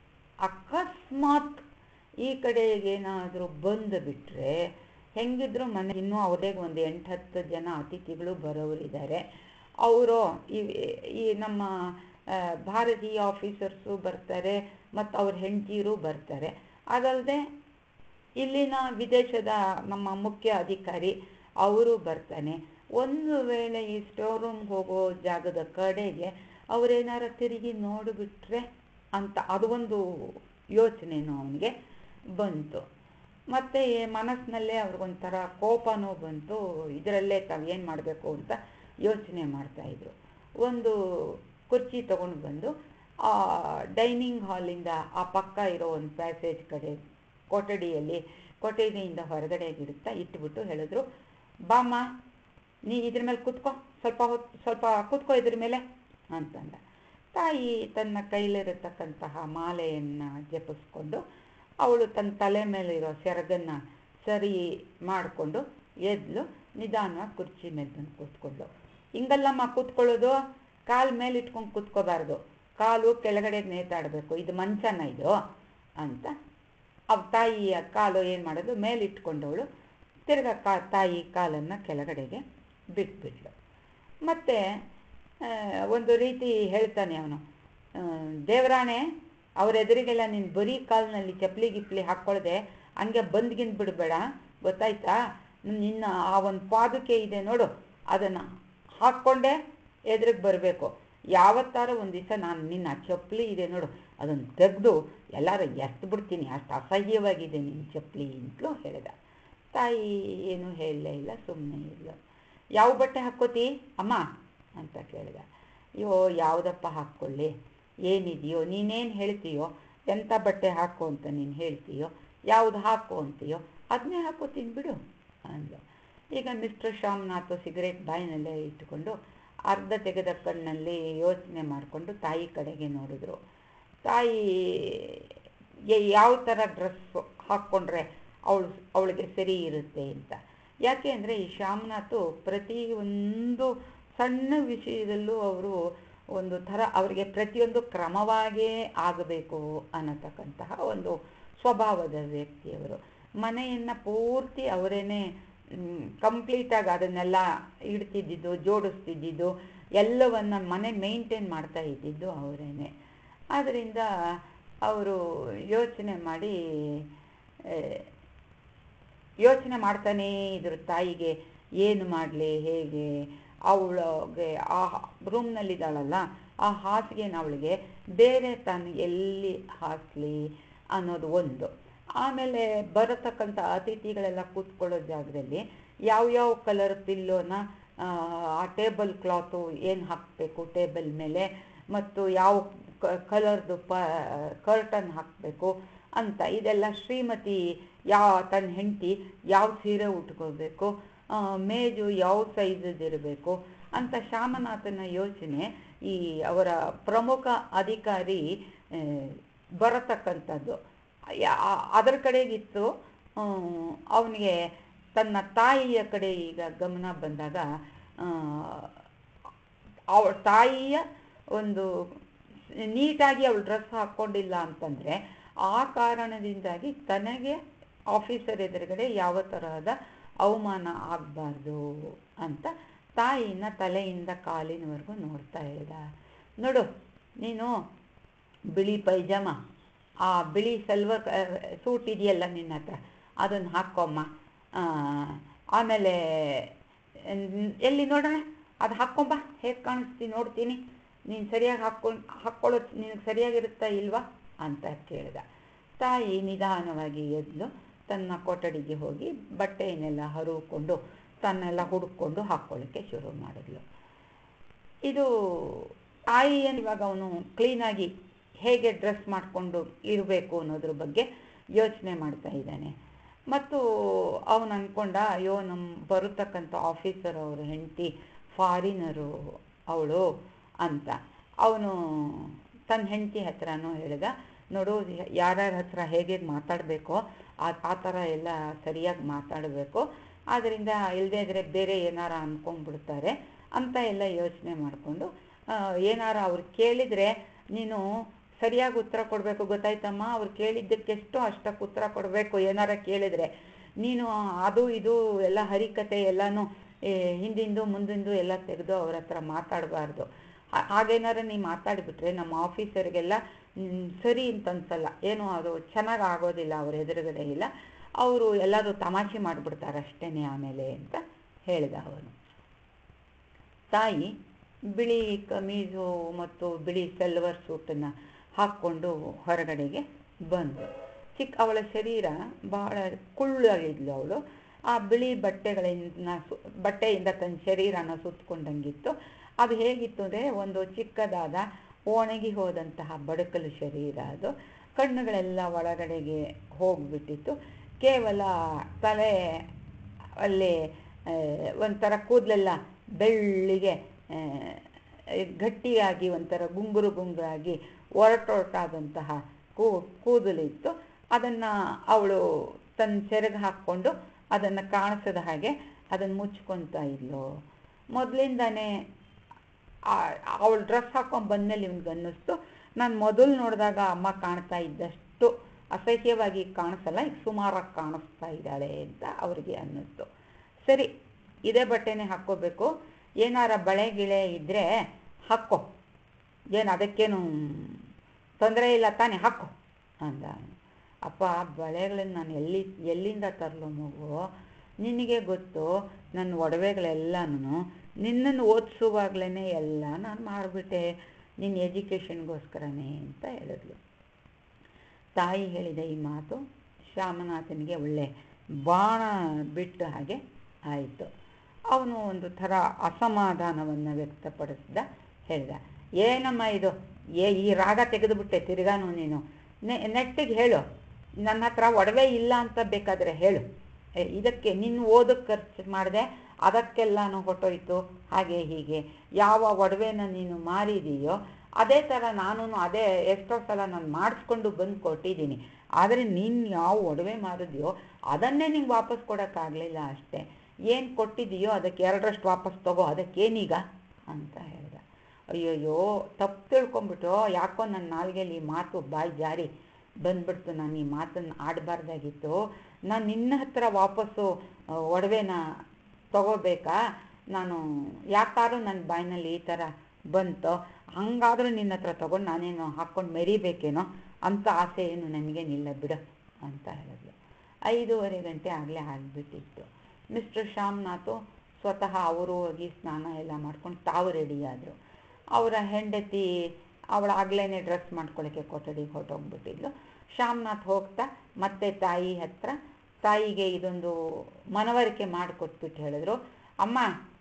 ಅಕಸ್ಮಾತ್ ಈ ಕಡೆಗೇನಾದರೂ ಬಂದು ಬಿಟ್ಟರೆ ಹೆಂಗಿದ್ರು ಮನೆ ಇನ್ನೂ ಅವರೇ ಒಂದು 8-10 ಜನ ಅತಿಥಿಗಳು ಬರೋರಿದ್ದಾರೆ. ಅವರು ಈ ನಮ್ಮ ಭಾರತೀಯ ಆಫೀಸರ್ಸು ಬರ್ತಾರೆ ಮತ್ತು ಅವ್ರ ಹೆಂಡತಿಯರು ಬರ್ತಾರೆ. ಅದಲ್ಲದೆ ಇಲ್ಲಿನ ವಿದೇಶದ ನಮ್ಮ ಮುಖ್ಯ ಅಧಿಕಾರಿ ಅವರು ಬರ್ತಾನೆ. ಒಂದು ವೇಳೆ ಈ ಸ್ಟೋರ್ ರೂಮ್ಗೆ ಹೋಗೋ ಜಾಗದ ಕಡೆಗೆ ಅವರೇನಾರ ತಿರುಗಿ ನೋಡಿಬಿಟ್ರೆ ಅಂತ ಅದು ಒಂದು ಯೋಚನೆನೂ ಅವನಿಗೆ ಬಂತು. ಮತ್ತು ಮನಸ್ಸಿನಲ್ಲೇ ಅವ್ರಿಗೊಂಥರ ಕೋಪನೂ ಬಂತು. ಇದರಲ್ಲೇ ತಾವು ಏನು ಮಾಡಬೇಕು ಅಂತ ಯೋಚನೆ ಮಾಡ್ತಾಯಿದ್ರು. ಒಂದು ಕುರ್ಚಿ ತೊಗೊಂಡು ಬಂದು ಆ ಡೈನಿಂಗ್ ಹಾಲಿಂದ ಆ ಪಕ್ಕ ಇರೋ ಒಂದು ಪ್ಯಾಸೇಜ್ ಕಡೆ ಕೊಠಡಿಯಿಂದ ಹೊರಗಡೆಗಿಡುತ್ತಾ ಇಟ್ಬಿಟ್ಟು ಹೇಳಿದ್ರು, ಬಾಮ್ಮ ನೀ ಇದ್ರ ಮೇಲೆ ಕೂತ್ಕೋ, ಸ್ವಲ್ಪ ಕೂತ್ಕೋ ಇದ್ರ ಮೇಲೆ ಅಂತಂದ. ತಾಯಿ ತನ್ನ ಕೈಲಿರತಕ್ಕಂತಹ ಮಾಲೆಯನ್ನು ಜಪಿಸ್ಕೊಂಡು ಅವಳು ತನ್ನ ತಲೆ ಮೇಲಿರೋ ಸೆರಗನ್ನು ಸರಿ ಮಾಡಿಕೊಂಡು ಎದ್ಲು, ನಿಧಾನವಾಗಿ ಕುರ್ಚಿ ಮೇಲೆ ಬಂದು ಕೂತ್ಕೊಂಡ್ಳು. ಹಿಂಗಲ್ಲಮ್ಮ ಕೂತ್ಕೊಳ್ಳೋದು, ಕಾಲು ಮೇಲೆ ಇಟ್ಕೊಂಡು ಕೂತ್ಕೋಬಾರ್ದು, ಕಾಲು ಕೆಳಗಡೆ ನೇತಾಡಬೇಕು, ಇದು ಮಂಚನ ಇದು ಅಂತ ತಾಯಿಯ ಕಾಲು ಏನು ಮಾಡೋದು ಮೇಲಿಟ್ಕೊಂಡವಳು ತಿರ್ಗಾ ತಾಯಿ ಕಾಲನ್ನು ಕೆಳಗಡೆಗೆ ಬಿಟ್ಬಿಟ್ಲು. ಮತ್ತು ಒಂದು ರೀತಿ ಹೇಳ್ತಾನೆ ಅವನು, ದೇವರಾಣೆ ಅವ್ರ ಎದುರಿಗೆಲ್ಲ ನೀನು ಬರೀ ಕಾಲಿನಲ್ಲಿ ಚಪ್ಪಲಿ ಹಾಕ್ಕೊಳ್ದೆ ಹಂಗೆ ಬಂದ್ಗಿಂದು ಬಿಡಬೇಡ, ಗೊತ್ತಾಯ್ತಾ? ನಿನ್ನ ಆ ಒಂದು ಪಾದುಕೆ ಇದೆ ನೋಡು, ಅದನ್ನು ಹಾಕ್ಕೊಂಡೆ ಎದುರಿಗೆ ಬರಬೇಕು. ಯಾವತ್ತಾರ ಒಂದು ದಿವಸ ನಾನು ನಿನ್ನ ಚಪ್ಪಲಿ ಇದೆ ನೋಡು ಅದನ್ನು ತೆಗೆದು ಎಲ್ಲರೂ ಎತ್ತು ಬಿಡ್ತೀನಿ, ಅಷ್ಟು ಅಸಹ್ಯವಾಗಿದೆ ನಿನ್ನ ಚಪ್ಪಲಿ ಅಂತಲೂ ಹೇಳಿದ. ತಾಯಿ ಏನೂ ಹೇಳಲೇ ಇಲ್ಲ, ಸುಮ್ಮನೆ ಇಲ್ಲ. ಯಾವ ಬಟ್ಟೆ ಹಾಕ್ಕೋತಿ ಅಮ್ಮ ಅಂತ ಕೇಳಿದ. ಅಯ್ಯೋ ಯಾವುದಪ್ಪ ಹಾಕ್ಕೊಳ್ಳಿ, ಏನಿದೆಯೋ ನೀನೇನು ಹೇಳ್ತೀಯೋ, ಎಂಥ ಬಟ್ಟೆ ಹಾಕು ಅಂತ ನೀನು ಹೇಳ್ತೀಯೋ, ಯಾವುದು ಹಾಕು ಅಂತೀಯೋ ಅದನ್ನೇ ಹಾಕೋತೀನಿ ಬಿಡು ಅಂದು. ಈಗ ಮಿಸ್ಟರ್ ಶ್ಯಾಮ್ನಾಥ್ ಸಿಗರೇಟ್ ಬಾಯಿನಲ್ಲೇ ಇಟ್ಟುಕೊಂಡು ಅರ್ಧ ತೆಗೆದ ಕಣ್ಣಲ್ಲಿ ಯೋಚನೆ ಮಾಡಿಕೊಂಡು ತಾಯಿ ಕಡೆಗೆ ನೋಡಿದ್ರು. ತಾಯಿ ಯಾವ ಥರ ಡ್ರೆಸ್ ಹಾಕ್ಕೊಂಡ್ರೆ ಅವಳಿಗೆ ಸರಿ ಇರುತ್ತೆ ಅಂತ. ಯಾಕೆ ಅಂದರೆ ಈ ಶ್ಯಾಮ್ನಾಥ್ ಪ್ರತಿಯೊಂದು ಸಣ್ಣ ವಿಷಯದಲ್ಲೂ ಅವರು ಒಂದು ಥರ ಅವರಿಗೆ ಪ್ರತಿಯೊಂದು ಕ್ರಮವಾಗೇ ಆಗಬೇಕು ಅನ್ನತಕ್ಕಂತಹ ಒಂದು ಸ್ವಭಾವದ ವ್ಯಕ್ತಿಯವರು. ಮನೆಯನ್ನು ಪೂರ್ತಿ ಅವರೇನೆ ಕಂಪ್ಲೀಟಾಗಿ ಅದನ್ನೆಲ್ಲ ಇಡ್ತಿದ್ದಿದ್ದು, ಜೋಡಿಸ್ತಿದ್ದಿದ್ದು, ಎಲ್ಲವನ್ನ ಮನೆ ಮೇಂಟೈನ್ ಮಾಡ್ತಾ ಇದ್ದಿದ್ದು ಅವರೇನೆ. ಆದ್ದರಿಂದ ಅವರು ಯೋಚನೆ ಮಾಡ್ತಾನೇ ಇದ್ರು ತಾಯಿಗೆ ಏನು ಮಾಡಲಿ, ಹೇಗೆ ಅವಳಿಗೆ ಆ ರೂಮ್ನಲ್ಲಿದ್ದಾಳಲ್ಲ ಆ ಹಾಸಿಗೆನ ಅವಳಿಗೆ ಬೇರೆ ತಾನು ಎಲ್ಲಿ ಹಾಸಲಿ ಅನ್ನೋದು ಒಂದು. ಆಮೇಲೆ ಬರತಕ್ಕಂಥ ಅತಿಥಿಗಳೆಲ್ಲ ಕೂತ್ಕೊಳ್ಳೋ ಜಾಗದಲ್ಲಿ ಯಾವ್ಯಾವ ಕಲರ್ ಪಿಲ್ಲೋನ ಆ ಟೇಬಲ್ ಕ್ಲಾತು ಏನು ಹಾಕಬೇಕು ಟೇಬಲ್ ಮೇಲೆ, ಮತ್ತು ಯಾವ ಕಲರ್ದು ಕರ್ಟನ್ ಹಾಕಬೇಕು ಅಂತ, ಇದೆಲ್ಲ ಶ್ರೀಮತಿ ತನ್ನ ಹೆಂಡತಿ ಯಾವ ಸೀರೆ ಉಟ್ಕೋಬೇಕು, ಮೇಜು ಯಾವ ಸೈಜದಿರಬೇಕು ಅಂತ ಶ್ಯಾಮನಾಥನ ಯೋಚನೆ ಈ ಅವರ ಪ್ರಮುಖ ಅಧಿಕಾರಿ ಬರತಕ್ಕಂಥದ್ದು ಅದರ ಕಡೆಗಿತ್ತು. ಅವನಿಗೆ ತನ್ನ ತಾಯಿಯ ಕಡೆ ಈಗ ಗಮನ ಬಂದಾಗ ಅವಳ ತಾಯಿಯ ಒಂದು ನೀಟಾಗಿ ಅವಳು ಡ್ರೆಸ್ ಹಾಕ್ಕೊಂಡಿಲ್ಲ ಅಂತಂದರೆ ಆ ಕಾರಣದಿಂದಾಗಿ ತನಗೆ ಆಫೀಸರ್ ಎದುರುಗಡೆ ಯಾವ ತರಹದ ಅವಮಾನ ಆಗಬಾರ್ದು ಅಂತ ತಾಯಿನ ತಲೆಯಿಂದ ಕಾಲಿನವರೆಗೂ ನೋಡ್ತಾ ಇದ್ದ. ನೋಡು ನೀನು ಬಿಳಿ ಪೈಜಾಮ, ಆ ಬಿಳಿ ಸಲ್ವರ್ ಸೂಟ್ ಇದೆಯಲ್ಲ ನಿನ್ನ ಹತ್ರ ಅದನ್ನು ಹಾಕ್ಕೊಮ್ಮ, ಆಮೇಲೆ ಎಲ್ಲಿ ನೋಡೋಣ ಅದು ಹಾಕ್ಕೊಂಬ, ಹೇಗೆ ಕಾಣಿಸ್ತೀನಿ ನೋಡ್ತೀನಿ, ನೀನು ಸರಿಯಾಗಿ ಹಾಕ್ಕೊಳ್ಳೋದು ನಿನಗೆ ಸರಿಯಾಗಿರುತ್ತಾ ಇಲ್ವಾ ಅಂತ ಕೇಳಿದ. ತಾಯಿ ನಿಧಾನವಾಗಿ ಎದ್ಲು ತನ್ನ ಕೊಠಡಿಗೆ ಹೋಗಿ ಬಟ್ಟೆಯನ್ನೆಲ್ಲ ಹರಿಕೊಂಡು ತನ್ನೆಲ್ಲ ಹುಡುಕೊಂಡು ಹಾಕ್ಕೊಳ್ಳಿಕ್ಕೆ ಶುರು ಮಾಡಿದ್ಲು. ಇದು ತಾಯಿಯನ್ನು ಇವಾಗ ಅವನು ಕ್ಲೀನಾಗಿ ಹೇಗೆ ಡ್ರೆಸ್ ಮಾಡಿಕೊಂಡು ಇರಬೇಕು ಅನ್ನೋದ್ರ ಬಗ್ಗೆ ಯೋಚನೆ ಮಾಡ್ತಾ ಇದ್ದಾನೆ. ಮತ್ತು ಅವನು ಅಂದ್ಕೊಂಡ, ಅಯ್ಯೋ ನಮ್ಮ ಬರತಕ್ಕಂಥ ಆಫೀಸರ್ ಅವ್ರ ಹೆಂಡತಿ ಫಾರಿನರು ಅವಳು ಅಂತ. ಅವನು ತನ್ನ ಹೆಂಡತಿ ಹತ್ರನೂ ಹೇಳಿದ, ನೋಡು ಯಾರ್ಯಾರ ಹತ್ರ ಹೇಗೆ ಮಾತಾಡಬೇಕೋ ಆ ಥರ ಎಲ್ಲ ಸರಿಯಾಗಿ ಮಾತಾಡಬೇಕು, ಆದ್ದರಿಂದ ಇಲ್ಲದೇ ಇದ್ದರೆ ಬೇರೆ ಏನಾರ ಅಂದ್ಕೊಂಡ್ಬಿಡ್ತಾರೆ ಅಂತ ಎಲ್ಲ ಯೋಚನೆ ಮಾಡಿಕೊಂಡು, ಏನಾರ ಅವ್ರು ಕೇಳಿದರೆ ನೀನು ಸರಿಯಾಗಿ ಉತ್ತರ ಕೊಡಬೇಕು, ಗೊತ್ತಾಯ್ತಮ್ಮ, ಅವ್ರು ಕೇಳಿದ್ದಕ್ಕೆಷ್ಟು ಅಷ್ಟಕ್ಕೆ ಉತ್ತರ ಕೊಡಬೇಕು. ಏನಾರ ಕೇಳಿದರೆ ನೀನು ಅದು ಇದು ಎಲ್ಲ ಹರಿಕತೆ ಎಲ್ಲನೂ ಹಿಂದಿಂದು ಮುಂದಿಂದು ಎಲ್ಲ ತೆಗೆದು ಅವ್ರ ಹತ್ರ ಮಾತಾಡಬಾರ್ದು. ಹಾಗೇನಾರ ನೀ ಮಾತಾಡಿಬಿಟ್ರೆ ನಮ್ಮ ಆಫೀಸರಿಗೆಲ್ಲ ಸರಿ ಅಂತ ಅನ್ಸಲ್ಲ, ಏನೋ ಅದು ಚೆನ್ನಾಗಿ ಆಗೋದಿಲ್ಲ ಅವ್ರ ಎದುರುಗಡೆ ಇಲ್ಲ, ಅವರು ಎಲ್ಲರೂ ತಮಾಷೆ ಮಾಡಿಬಿಡ್ತಾರೆ ಅಷ್ಟೇ ಆಮೇಲೆ ಅಂತ ಹೇಳಿದ ಅವನು. ತಾಯಿ ಬಿಳಿ ಕಮೀಜು ಮತ್ತು ಬಿಳಿ ಸಲ್ವರ್ ಸೂಟನ್ನು ಹಾಕ್ಕೊಂಡು ಹೊರಗಡೆಗೆ ಬಂದು ಅವಳ ಶರೀರ ಬಹಳ ಕುಳ್ಳಾಗಿದ್ಲು ಅವಳು. ಆ ಬಿಳಿ ಬಟ್ಟೆಯಿಂದ ತನ್ನ ಶರೀರನ ಸುತ್ತಕೊಂಡಂಗಿತ್ತು. ಅದು ಹೇಗಿತ್ತು ಅಂದರೆ ಒಂದು ಚಿಕ್ಕದಾದ ಒಣಗಿ ಹೋದಂತಹ ಬಡಕಲು ಶರೀರ ಅದು. ಕಣ್ಣುಗಳೆಲ್ಲ ಒಳಗಡೆಗೆ ಹೋಗಿಬಿಟ್ಟಿತ್ತು. ಕೇವಲ ತಲೆ ಅಲ್ಲಿ ಒಂಥರ ಕೂದಲೆಲ್ಲ ಬೆಳ್ಳಿಗೆ ಗಟ್ಟಿಯಾಗಿ ಒಂಥರ ಗುಂಗುರಾಗಿ ಒರಟೊರಟಾದಂತಹ ಕೂದಲಿತ್ತು. ಅದನ್ನು ಅವಳು ತನ್ನ ಸೆರಗು ಹಾಕ್ಕೊಂಡು ಅದನ್ನು ಕಾಣಿಸದ ಹಾಗೆ ಅದನ್ನು ಮುಚ್ಕೊತಾ ಇದ್ಲು. ಮೊದಲಿಂದಾನೇ ಅವಳು ಡ್ರೆಸ್ ಹಾಕ್ಕೊಂಡು ಬಂದಮೇಲೆ ಇವ್ನಿಗೆ ಅನ್ನಿಸ್ತು, ನಾನು ಮೊದಲು ನೋಡಿದಾಗ ಅಮ್ಮ ಕಾಣ್ತಾ ಇದ್ದಷ್ಟು ಅಸಹ್ಯವಾಗಿ ಕಾಣಿಸಲ್ಲ, ಈಗ ಸುಮಾರಾಗಿ ಕಾಣಿಸ್ತಾ ಇದ್ದಾಳೆ ಅಂತ ಅವ್ರಿಗೆ ಅನ್ನಿಸ್ತು. ಸರಿ, ಇದೇ ಬಟ್ಟೆನೇ ಹಾಕ್ಕೋಬೇಕು, ಏನಾರ ಬಳೆ ಗಿಳೆ ಇದ್ದರೆ ಹಾಕ್ಕೋ, ಏನು ಅದಕ್ಕೇನು ತೊಂದರೆ ಇಲ್ಲ ತಾನೇ, ಹಾಕ್ಕೋ ಅಂದ. ಅಪ್ಪ, ಬಳೆಗಳನ್ನು ನಾನು ಎಲ್ಲಿಂದ ತರಲು ಮಗು, ನಿನಗೆ ಗೊತ್ತು ನನ್ನ ಒಡವೆಗಳೆಲ್ಲನೂ ನಿನ್ನನ್ನು ಓದಿಸುವಾಗಲೇ ಎಲ್ಲ ನಾನು ಮಾಡಿಬಿಟ್ಟೆ, ನಿನ್ನ ಎಜುಕೇಷನ್ಗೋಸ್ಕರನೇ ಅಂತ ಹೇಳಿದ್ಲು. ತಾಯಿ ಹೇಳಿದ ಈ ಮಾತು ಶ್ಯಾಮನಾಥನಿಗೆ ಒಳ್ಳೆ ಬಾಣ ಬಿಟ್ಟ ಹಾಗೆ ಆಯಿತು. ಅವನು ಒಂದು ಥರ ಅಸಮಾಧಾನವನ್ನು ವ್ಯಕ್ತಪಡಿಸಿದ. ಹೇಳಿದ, ಏನಮ್ಮ ಇದು, ಈ ರಾಗ ತೆಗೆದುಬಿಟ್ಟೆ ತಿರ್ಗಾನು ನೀನು, ನೆಟ್ಟಿಗೆ ಹೇಳು, ನನ್ನ ಹತ್ರ ಒಡವೆ ಇಲ್ಲ ಅಂತ ಬೇಕಾದರೆ ಹೇಳು, ಇದಕ್ಕೆ ನಿನ್ನ ಓದಕ್ಕೆ ಖರ್ಚು ಮಾಡಿದೆ ಅದಕ್ಕೆಲ್ಲನೂ ಹೊಟ್ಟೋಯ್ತು, ಹಾಗೆ ಹೀಗೆ ಯಾವ ಒಡವೆನ ನೀನು ಮಾರಿದೀಯೋ ಅದೇ ಥರ ನಾನು ಅದೇ ಎಷ್ಟೋ ಸಲ ನಾನು ಮಾಡಿಸ್ಕೊಂಡು ಬಂದು ಕೊಟ್ಟಿದ್ದೀನಿ, ಆದರೆ ನೀನು ಯಾವ ಒಡವೆ ಮಾರಿದೆಯೋ ಅದನ್ನೇ ನಿಂಗೆ ವಾಪಸ್ ಕೊಡೋಕ್ಕಾಗಲಿಲ್ಲ ಅಷ್ಟೇ, ಏನು ಕೊಟ್ಟಿದೆಯೋ ಅದಕ್ಕೆ ಎರಡರಷ್ಟು ವಾಪಸ್ ತಗೋ, ಅದಕ್ಕೇನೀಗ ಅಂತ ಹೇಳಿದ. ಅಯ್ಯೋಯ್ಯೋ, ತಪ್ಪು ತಿಳ್ಕೊಂಬಿಟ್ಟು ಯಾಕೋ ನನ್ನ ನಾಲ್ಗೆಯಲ್ಲಿ ಈ ಮಾತು ಬಾಯಿ ಜಾರಿ ಬಂದ್ಬಿಡ್ತು, ನಾನು ಈ ಮಾತನ್ನು ಆಡಬಾರ್ದಾಗಿತ್ತು, ನಾನು ನಿನ್ನ ಹತ್ರ ವಾಪಸ್ಸು ಒಡವೆನ ತಗೋಬೇಕಾ, ನಾನು ಯಾಕಾದ್ರೂ ನನ್ನ ಬಾಯಿನಲ್ಲಿ ಈ ಥರ ಬಂತು, ಹಂಗಾದರೂ ನಿನ್ನ ಹತ್ರ ತೊಗೊಂಡು ನಾನೇನು ಹಾಕ್ಕೊಂಡು ಮೆರಿಬೇಕೇನೋ ಅಂತ ಆಸೆ ಏನು ನನಗೇನಿಲ್ಲ ಬಿಡು ಅಂತ ಹೇಳಿದ್ಲು. 5:30 ಗಂಟೆ ಆಗಲೇ ಆಗಿಬಿಟ್ಟಿತ್ತು. ಮಿಸ್ಟರ್ ಶ್ಯಾಮನಾಥ್ ಸ್ವತಃ ಅವರು ಹೋಗಿ ಸ್ನಾನ ಎಲ್ಲ ಮಾಡ್ಕೊಂಡು ತಾವು ರೆಡಿಯಾದರು. ಅವರ ಹೆಂಡತಿ ಅವಳಾಗಲೇ ಡ್ರೆಸ್ ಮಾಡ್ಕೊಳ್ಳೋಕ್ಕೆ ಕೊಠಡಿಗೆ ಹೊರಟೋಗ್ಬಿಟ್ಟಿದ್ಲು. ಶ್ಯಾಮನಾಥ್ ಹೋಗ್ತಾ ಮತ್ತೆ ತಾಯಿ ಹತ್ರ ತಾಯಿಗೆ ಇದೊಂದು ಮನವರಿಕೆ ಮಾಡಿಕೊಟ್ಬಿಟ್ಟು ಹೇಳಿದ್ರು, ಅಮ್ಮ,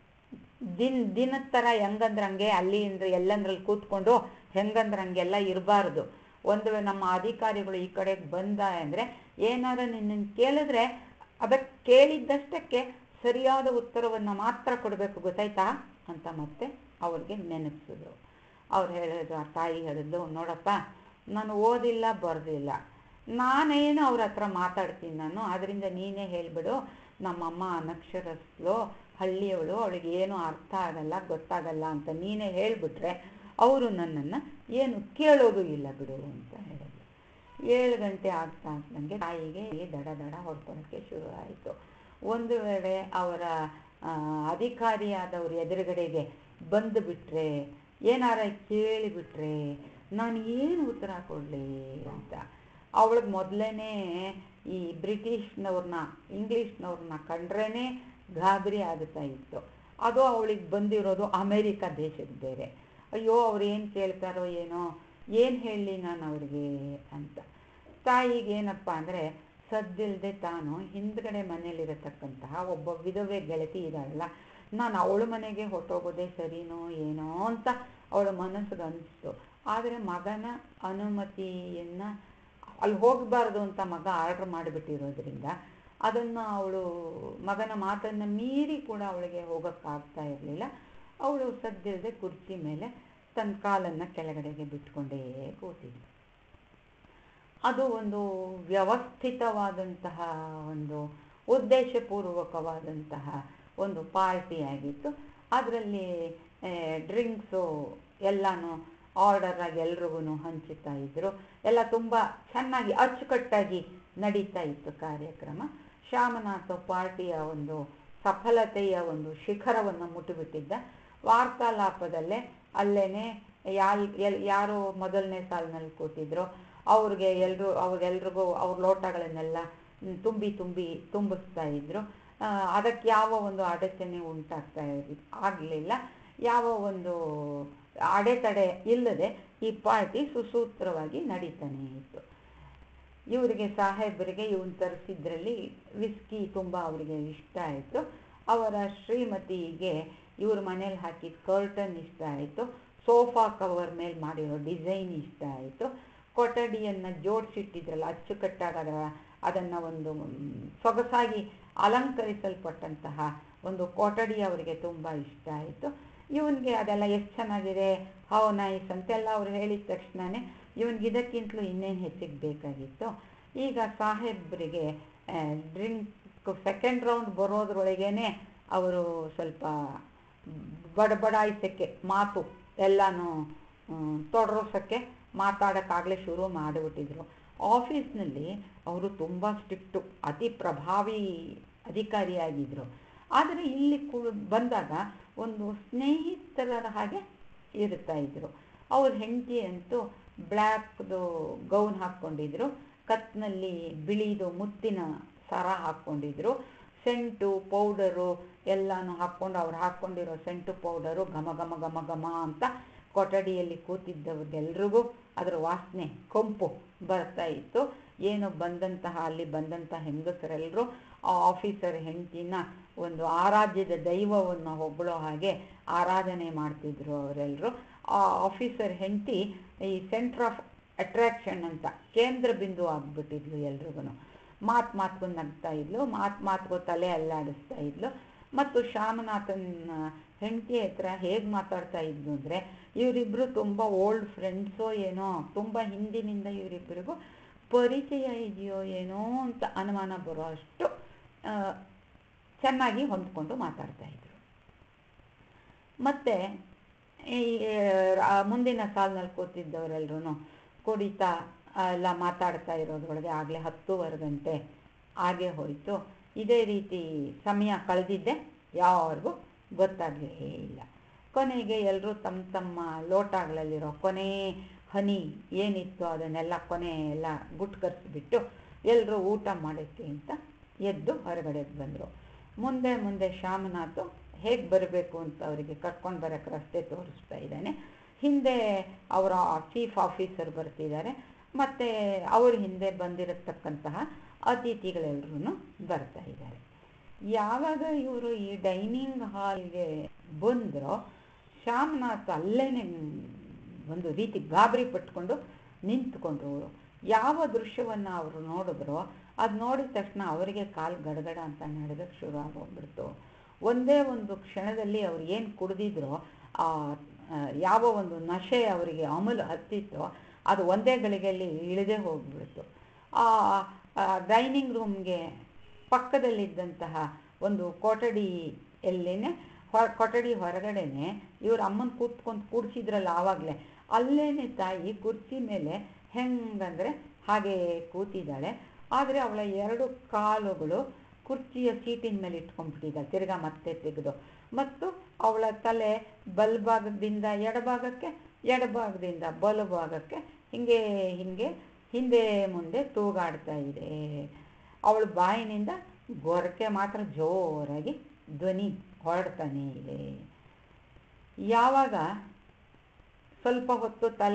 ದಿನದ ಥರ ಹೆಂಗಂದ್ರಂಗೆ ಅಲ್ಲಿ ಅಂದರೆ ಎಲ್ಲಂದ್ರಲ್ಲಿ ಕೂತ್ಕೊಂಡು ಹೆಂಗಂದ್ರಂಗೆಲ್ಲ ಇರಬಾರ್ದು. ಒಂದು ವೇಳೆ ನಮ್ಮ ಅಧಿಕಾರಿಗಳು ಈ ಕಡೆಗೆ ಬಂದ ಅಂದರೆ ಏನಾರು ನಿನ್ನನ್ನು ಕೇಳಿದ್ರೆ ಅದಕ್ಕೆ ಕೇಳಿದ್ದಷ್ಟಕ್ಕೆ ಸರಿಯಾದ ಉತ್ತರವನ್ನು ಮಾತ್ರ ಕೊಡಬೇಕು, ಗೊತ್ತಾಯ್ತಾ ಅಂತ ಮತ್ತೆ ಅವ್ರಿಗೆ ನೆನಪಿಸಿದ್ರು. ಅವ್ರು ಹೇಳಿದ್ರು, ಆ ತಾಯಿ ಹೇಳಿದ್ಲು, ನೋಡಪ್ಪ, ನಾನು ಓದಿಲ್ಲ ಬರೆದಿಲ್ಲ, ನಾನೇನು ಅವ್ರ ಹತ್ರ ಮಾತಾಡ್ತೀನಿ ನಾನು, ಆದ್ದರಿಂದ ನೀನೇ ಹೇಳಿಬಿಡು, ನಮ್ಮಮ್ಮ ಅನಕ್ಷರಸ್ಥಳು, ಹಳ್ಳಿಯವಳು, ಅವಳಿಗೆ ಏನೂ ಅರ್ಥ ಆಗಲ್ಲ ಗೊತ್ತಾಗಲ್ಲ ಅಂತ ನೀನೇ ಹೇಳಿಬಿಟ್ರೆ ಅವರು ನನ್ನನ್ನು ಏನು ಕೇಳೋದು ಇಲ್ಲ ಬಿಡು ಅಂತ ಹೇಳಿದ್ರು. 7 ಗಂಟೆ ಆಗ್ತಾ ಆಗ್ದಂಗೆ ತಾಯಿಗೆ ದಡ ಹೊಡ್ಕೊಳಕ್ಕೆ ಶುರು ಆಯಿತು. ಒಂದು ವೇಳೆ ಅವರ ಅಧಿಕಾರಿಯಾದವ್ರ ಎದುರುಗಡೆಗೆ ಬಂದುಬಿಟ್ರೆ, ಏನಾರ ಕೇಳಿಬಿಟ್ರೆ ನಾನು ಏನು ಉತ್ತರ ಕೊಡಲಿ ಅಂತ ಅವಳಿಗೆ ಮೊದಲೇ ಈ ಇಂಗ್ಲೀಷ್ನವ್ರನ್ನ ಕಂಡ್ರೇ ಗಾಬರಿ ಆಗುತ್ತಾ ಇತ್ತು. ಅದು ಅವಳಿಗೆ ಬಂದಿರೋದು ಅಮೇರಿಕಾ ದೇಶದ ಬೇರೆ. ಅಯ್ಯೋ, ಅವ್ರು ಏನು ಕೇಳ್ತಾರೋ ಏನೋ, ಏನು ಹೇಳಲಿ ನಾನು ಅವ್ರಿಗೆ ಅಂತ. ತಾಯಿಗೇನಪ್ಪ ಅಂದರೆ ಸದ್ದಿಲ್ಲದೆ ತಾನು ಹಿಂದ್ಗಡೆ ಮನೇಲಿರತಕ್ಕಂತಹ ಒಬ್ಬ ವಿಧವೆ ಗೆಳತಿ ಇದ್ದಾಳಲ್ಲ, ನಾನು ಅವಳ ಮನೆಗೆ ಹೊರಟೋಗೋದೇ ಸರಿನೋ ಏನೋ ಅಂತ ಅವಳ ಮನಸ್ಸಿಗೆ ಅನಿಸ್ತು. ಆದರೆ ಮಗನ ಅನುಮತಿಯನ್ನು ಅಲ್ಲಿ ಹೋಗಬಾರ್ದು ಅಂತ ಮಗ ಆರ್ಡ್ರ್ ಮಾಡಿಬಿಟ್ಟಿರೋದ್ರಿಂದ ಅದನ್ನು ಅವಳು ಮಗನ ಮಾತನ್ನು ಮೀರಿ ಕೂಡ ಅವಳಿಗೆ ಹೋಗೋಕ್ಕಾಗ್ತಾ ಇರಲಿಲ್ಲ. ಅವಳು ಸದ್ದಿಲ್ಲದೆ ಕುರ್ಚಿ ಮೇಲೆ ತನ್ನ ಕಾಲನ್ನು ಕೆಳಗಡೆಗೆ ಬಿಟ್ಕೊಂಡೇ ಕೂತಿದ್ಳು. ಅದು ಒಂದು ವ್ಯವಸ್ಥಿತವಾದಂತಹ ಒಂದು ಉದ್ದೇಶಪೂರ್ವಕವಾದಂತಹ ಒಂದು ಪಾರ್ಟಿಯಾಗಿತ್ತು. ಅದರಲ್ಲಿ ಡ್ರಿಂಕ್ಸು ಎಲ್ಲನೂ ಆರ್ಡರಾಗಿ ಎಲ್ರಿಗೂ ಹಂಚುತ್ತಾ ಇದ್ದರು. ಎಲ್ಲ ತುಂಬ ಚೆನ್ನಾಗಿ ಅಚ್ಚುಕಟ್ಟಾಗಿ ನಡೀತಾ ಇತ್ತು ಕಾರ್ಯಕ್ರಮ. ಶ್ಯಾಮನಾಥ ಪಾರ್ಟಿಯ ಒಂದು ಸಫಲತೆಯ ಒಂದು ಶಿಖರವನ್ನು ಮುಟ್ಟಿಬಿಟ್ಟಿದ್ದ. ವಾರ್ತಾಲಾಪದಲ್ಲೇ ಅಲ್ಲೇ ಯಾರು ಮೊದಲನೇ ಸಾಲಿನಲ್ಲಿ ಕೂತಿದ್ರು ಅವ್ರಿಗೆಲ್ರಿಗೂ ಅವ್ರ ಲೋಟಗಳನ್ನೆಲ್ಲ ತುಂಬಿಸ್ತಾ ಇದ್ರು. ಅದಕ್ಕೆ ಯಾವ ಒಂದು ಅಡಚಣೆ ಉಂಟಾಗ್ತಾ ಆಗಲಿಲ್ಲ. ಯಾವ ಒಂದು ಅಡೆತಡೆ ಇಲ್ಲದೆ ಈ ಪಾರ್ಟಿ ಸುಸೂತ್ರವಾಗಿ ನಡೀತಾನೆ ಇತ್ತು. ಇವರಿಗೆ ಸಾಹೇಬರಿಗೆ ಇವನು ತರಿಸಿದ್ರಲ್ಲಿ ವಿಸ್ಕಿ ತುಂಬ ಅವರಿಗೆ ಇಷ್ಟ ಆಯಿತು. ಅವರ ಶ್ರೀಮತಿಗೆ ಇವ್ರ ಮನೇಲಿ ಹಾಕಿದ ಕರ್ಟನ್ ಇಷ್ಟ ಆಯಿತು. ಸೋಫಾ ಕವರ್ ಮೇಲೆ ಮಾಡಿರೋ ಡಿಸೈನ್ ಇಷ್ಟ ಆಯಿತು. ಕೊಠಡಿಯನ್ನು ಜೋಡಿಸಿಟ್ಟಿದ್ರಲ್ಲ ಅಚ್ಚುಕಟ್ಟಾಗ ಅದನ್ನು ಒಂದು ಸೊಗಸಾಗಿ ಅಲಂಕರಿಸಲ್ಪಟ್ಟಂತಹ ಒಂದು ಕೊಠಡಿ ಅವರಿಗೆ ತುಂಬ ಇಷ್ಟ ಆಯಿತು. ಇವನಿಗೆ ಅದೆಲ್ಲ ಎಷ್ಟು ಚೆನ್ನಾಗಿದೆ, ಹೌ ನೈಸ್ ಅಂತೆಲ್ಲ ಅವ್ರು ಹೇಳಿದ ತಕ್ಷಣವೇ ಇವನಿಗಿದಕ್ಕಿಂತಲೂ ಇನ್ನೇನು ಹೆಚ್ಚಿಗೆ ಬೇಕಾಗಿತ್ತು. ಈಗ ಸಾಹೇಬ್ರಿಗೆ ಡ್ರಿಂಕ್ ಸೆಕೆಂಡ್ ರೌಂಡ್ ಬರೋದ್ರೊಳಗೇ ಅವರು ಸ್ವಲ್ಪ ಬಡಾಯಿಸೋಕ್ಕೆ ಮಾತು ಎಲ್ಲನೂ ತೊಡರೋಸೋಕ್ಕೆ ಮಾತಾಡೋಕ್ಕಾಗಲೇ ಶುರು ಮಾಡಿಬಿಟ್ಟಿದ್ರು. ಆಫೀಸ್ನಲ್ಲಿ ಅವರು ತುಂಬ ಸ್ಟ್ರಿಕ್ಟು, ಅತಿ ಪ್ರಭಾವಿ ಅಧಿಕಾರಿಯಾಗಿದ್ದರು. ಆದರೆ ಇಲ್ಲಿ ಬಂದಾಗ ಒಂದು ಸ್ನೇಹಿತರ ಹಾಗೆ ಇರ್ತಾಯಿದ್ರು. ಅವ್ರ ಹೆಂಡತಿ ಅಂತೂ ಬ್ಲ್ಯಾಕ್ದು ಗೌನ್ ಹಾಕ್ಕೊಂಡಿದ್ರು, ಕತ್ನಲ್ಲಿ ಬಿಳಿದು ಮುತ್ತಿನ ಸರ ಹಾಕ್ಕೊಂಡಿದ್ರು, ಸೆಂಟು ಪೌಡರು ಎಲ್ಲನೂ ಹಾಕ್ಕೊಂಡು ಅವ್ರು ಹಾಕ್ಕೊಂಡಿರೋ ಸೆಂಟು ಪೌಡರು ಘಮ ಘಮ ಘಮ ಘಮ ಅಂತ ಕೊಠಡಿಯಲ್ಲಿ ಕೂತಿದ್ದವ್ರಿಗೆಲ್ರಿಗೂ ಅದರ ವಾಸನೆ ಕಂಪು ಬರ್ತಾ ಇತ್ತು. ಏನು ಅಲ್ಲಿ ಬಂದಂತಹ ಹೆಂಗಸರೆಲ್ಲರೂ ಆ ಆಫೀಸರ್ ಹೆಂಡತಿನ ಒಂದು ಆರಾಧ್ಯದ ದೈವವನ್ನು ಹೊಗಳೋ ಹಾಗೆ ಆರಾಧನೆ ಮಾಡ್ತಿದ್ರು ಅವರೆಲ್ಲರೂ. ಆ ಆಫೀಸರ್ ಹೆಂಡತಿ ಈ ಸೆಂಟ್ರ್ ಆಫ್ ಅಟ್ರಾಕ್ಷನ್ ಅಂತ ಕೇಂದ್ರ ಬಿಂದು ಆಗಿಬಿಟ್ಟಿದ್ಲು. ಎಲ್ರಿಗೂ ಮಾತು ನಗ್ತಾ ಇದ್ಲು, ಮಾತು ತಲೆ ಅಲ್ಲಾಡಿಸ್ತಾ ಇದ್ಲು. ಮತ್ತು ಶ್ಯಾಮನಾಥನ ಹೆಂಡತಿ ಹತ್ರ ಹೇಗೆ ಮಾತಾಡ್ತಾ ಇದ್ಲು ಅಂದರೆ, ಇವರಿಬ್ಬರು ತುಂಬ ಓಲ್ಡ್ ಫ್ರೆಂಡ್ಸೋ ಏನೋ, ತುಂಬ ಹಿಂದಿನಿಂದ ಇವರಿಬ್ಬರಿಗೂ ಪರಿಚಯ ಇದೆಯೋ ಏನೋ ಅಂತ ಅನುಮಾನ ಬರೋ ಅಷ್ಟು ಚೆನ್ನಾಗಿ ಹೊಂದ್ಕೊಂಡು ಮಾತಾಡ್ತಾಯಿದ್ರು. ಮತ್ತು ಈ ಮುಂದಿನ ಸಾಲಿನಲ್ಲಿ ಕೂತಿದ್ದವರೆಲ್ಲರೂ ಕುಡಿತಾ ಎಲ್ಲ ಮಾತಾಡ್ತಾ ಇರೋದ್ರೊಳಗೆ ಆಗಲೇ 10:15 ಗಂಟೆ ಆಗೇ ಹೋಯಿತು. ಇದೇ ರೀತಿ ಸಮಯ ಕಳೆದಿದ್ದೆ ಯಾರಿಗೂ ಗೊತ್ತಾಗಲೇ ಇಲ್ಲ. ಕೊನೆಗೆ ಎಲ್ಲರೂ ತಮ್ಮ ಲೋಟಗಳಲ್ಲಿರೋ ಕೊನೆ ಹನಿ ಏನಿತ್ತು ಅದನ್ನೆಲ್ಲ ಎಲ್ಲ ಗುಟ್ಕರಿಸ್ಬಿಟ್ಟು ಎಲ್ಲರೂ ಊಟ ಮಾಡೋಕ್ಕೆ ಅಂತ ಎದ್ದು ಹೊರಗಡೆ ಬಂದರು. ಮುಂದೆ ಶ್ಯಾಮನಾಥ್ ಹೇಗೆ ಬರಬೇಕು ಅಂತ ಅವರಿಗೆ ಕರ್ಕೊಂಡು ಬರೋಕ್ಕೆ ರಸ್ತೆ ತೋರಿಸ್ತಾ ಇದ್ದಾನೆ. ಹಿಂದೆ ಅವರ ಚೀಫ್ ಆಫೀಸರ್ ಬರ್ತಿದ್ದಾರೆ, ಮತ್ತು ಅವ್ರ ಹಿಂದೆ ಬಂದಿರತಕ್ಕಂತಹ ಅತಿಥಿಗಳೆಲ್ಲರೂ ಬರ್ತಾ ಇದ್ದಾರೆ. ಯಾವಾಗ ಇವರು ಈ ಡೈನಿಂಗ್ ಹಾಲ್ಗೆ ಬಂದರೋ ಶ್ಯಾಮನಾಥ್ ಅಲ್ಲೇ ಒಂದು ರೀತಿ ಗಾಬರಿ ಪಟ್ಕೊಂಡು ನಿಂತ್ಕೊಂಡ್ರು. ಯಾವ ದೃಶ್ಯವನ್ನು ಅವರು ನೋಡಿದ್ರೋ ಅದು ನೋಡಿದ ತಕ್ಷಣ ಅವರಿಗೆ ಕಾಲು ಗಡಗಡ ಅಂತ ನಡೆದಕ್ಕೆ ಶುರು ಆಗೋಗ್ಬಿಡ್ತು. ಒಂದೇ ಒಂದು ಕ್ಷಣದಲ್ಲಿ ಅವ್ರು ಏನು ಕುಡಿದಿದ್ರೋ ಯಾವ ಒಂದು ನಶೆ ಅವರಿಗೆ ಅಮಲು ಹತ್ತಿತ್ತೋ ಅದು ಒಂದೇ ಗಳಿಗೆಯಲ್ಲಿ ಇಳಿದೇ ಹೋಗ್ಬಿಡ್ತು. ಆ ಡೈನಿಂಗ್ ರೂಮ್ಗೆ ಪಕ್ಕದಲ್ಲಿದ್ದಂತಹ ಒಂದು ಕೊಠಡಿಯಲ್ಲೇನೆ ಕೊಠಡಿ ಹೊರಗಡೆನೆ ಇವ್ರ ಅಮ್ಮನ ಕೂಡಿಸಿದ್ರಲ್ಲ ಆವಾಗಲೇ ಅಲ್ಲೇನೆ ತಾಯಿ ಕುರ್ಚಿ ಮೇಲೆ ಹೆಂಗಂದರೆ ಹಾಗೆ ಕೂತಿದ್ದಾಳೆ. ಆದರೆ ಅವಳ 2 ಕಾಲುಗಳು ಕುರ್ಚಿಯ ಸೀಟಿನ ಮೇಲೆ ಇಟ್ಕೊಂಡ್ಬಿಟ್ಟಿದ್ದಾಳೆ ತಿರ್ಗಾ ಮತ್ತೆ ತೆಗೆದು. ಮತ್ತು ಅವಳ ತಲೆ ಬಲಭಾಗದಿಂದ ಎಡಭಾಗಕ್ಕೆ, ಎಡಭಾಗದಿಂದ ಬಲಭಾಗಕ್ಕೆ ಹಿಂಗೆ ಹಿಂದೆ ಮುಂದೆ ತೂಗಾಡ್ತಾ ಇದೆ. ಅವಳ ಬಾಯಿನಿಂದ ಗೊರಕೆ ಮಾತ್ರ ಜೋರಾಗಿ ಧ್ವನಿ ಹೊರಡ್ತಾನೆ ಇದೆ. ಯಾವಾಗ ಸ್ವಲ್ಪ ಹೊತ್ತು ತಲೆ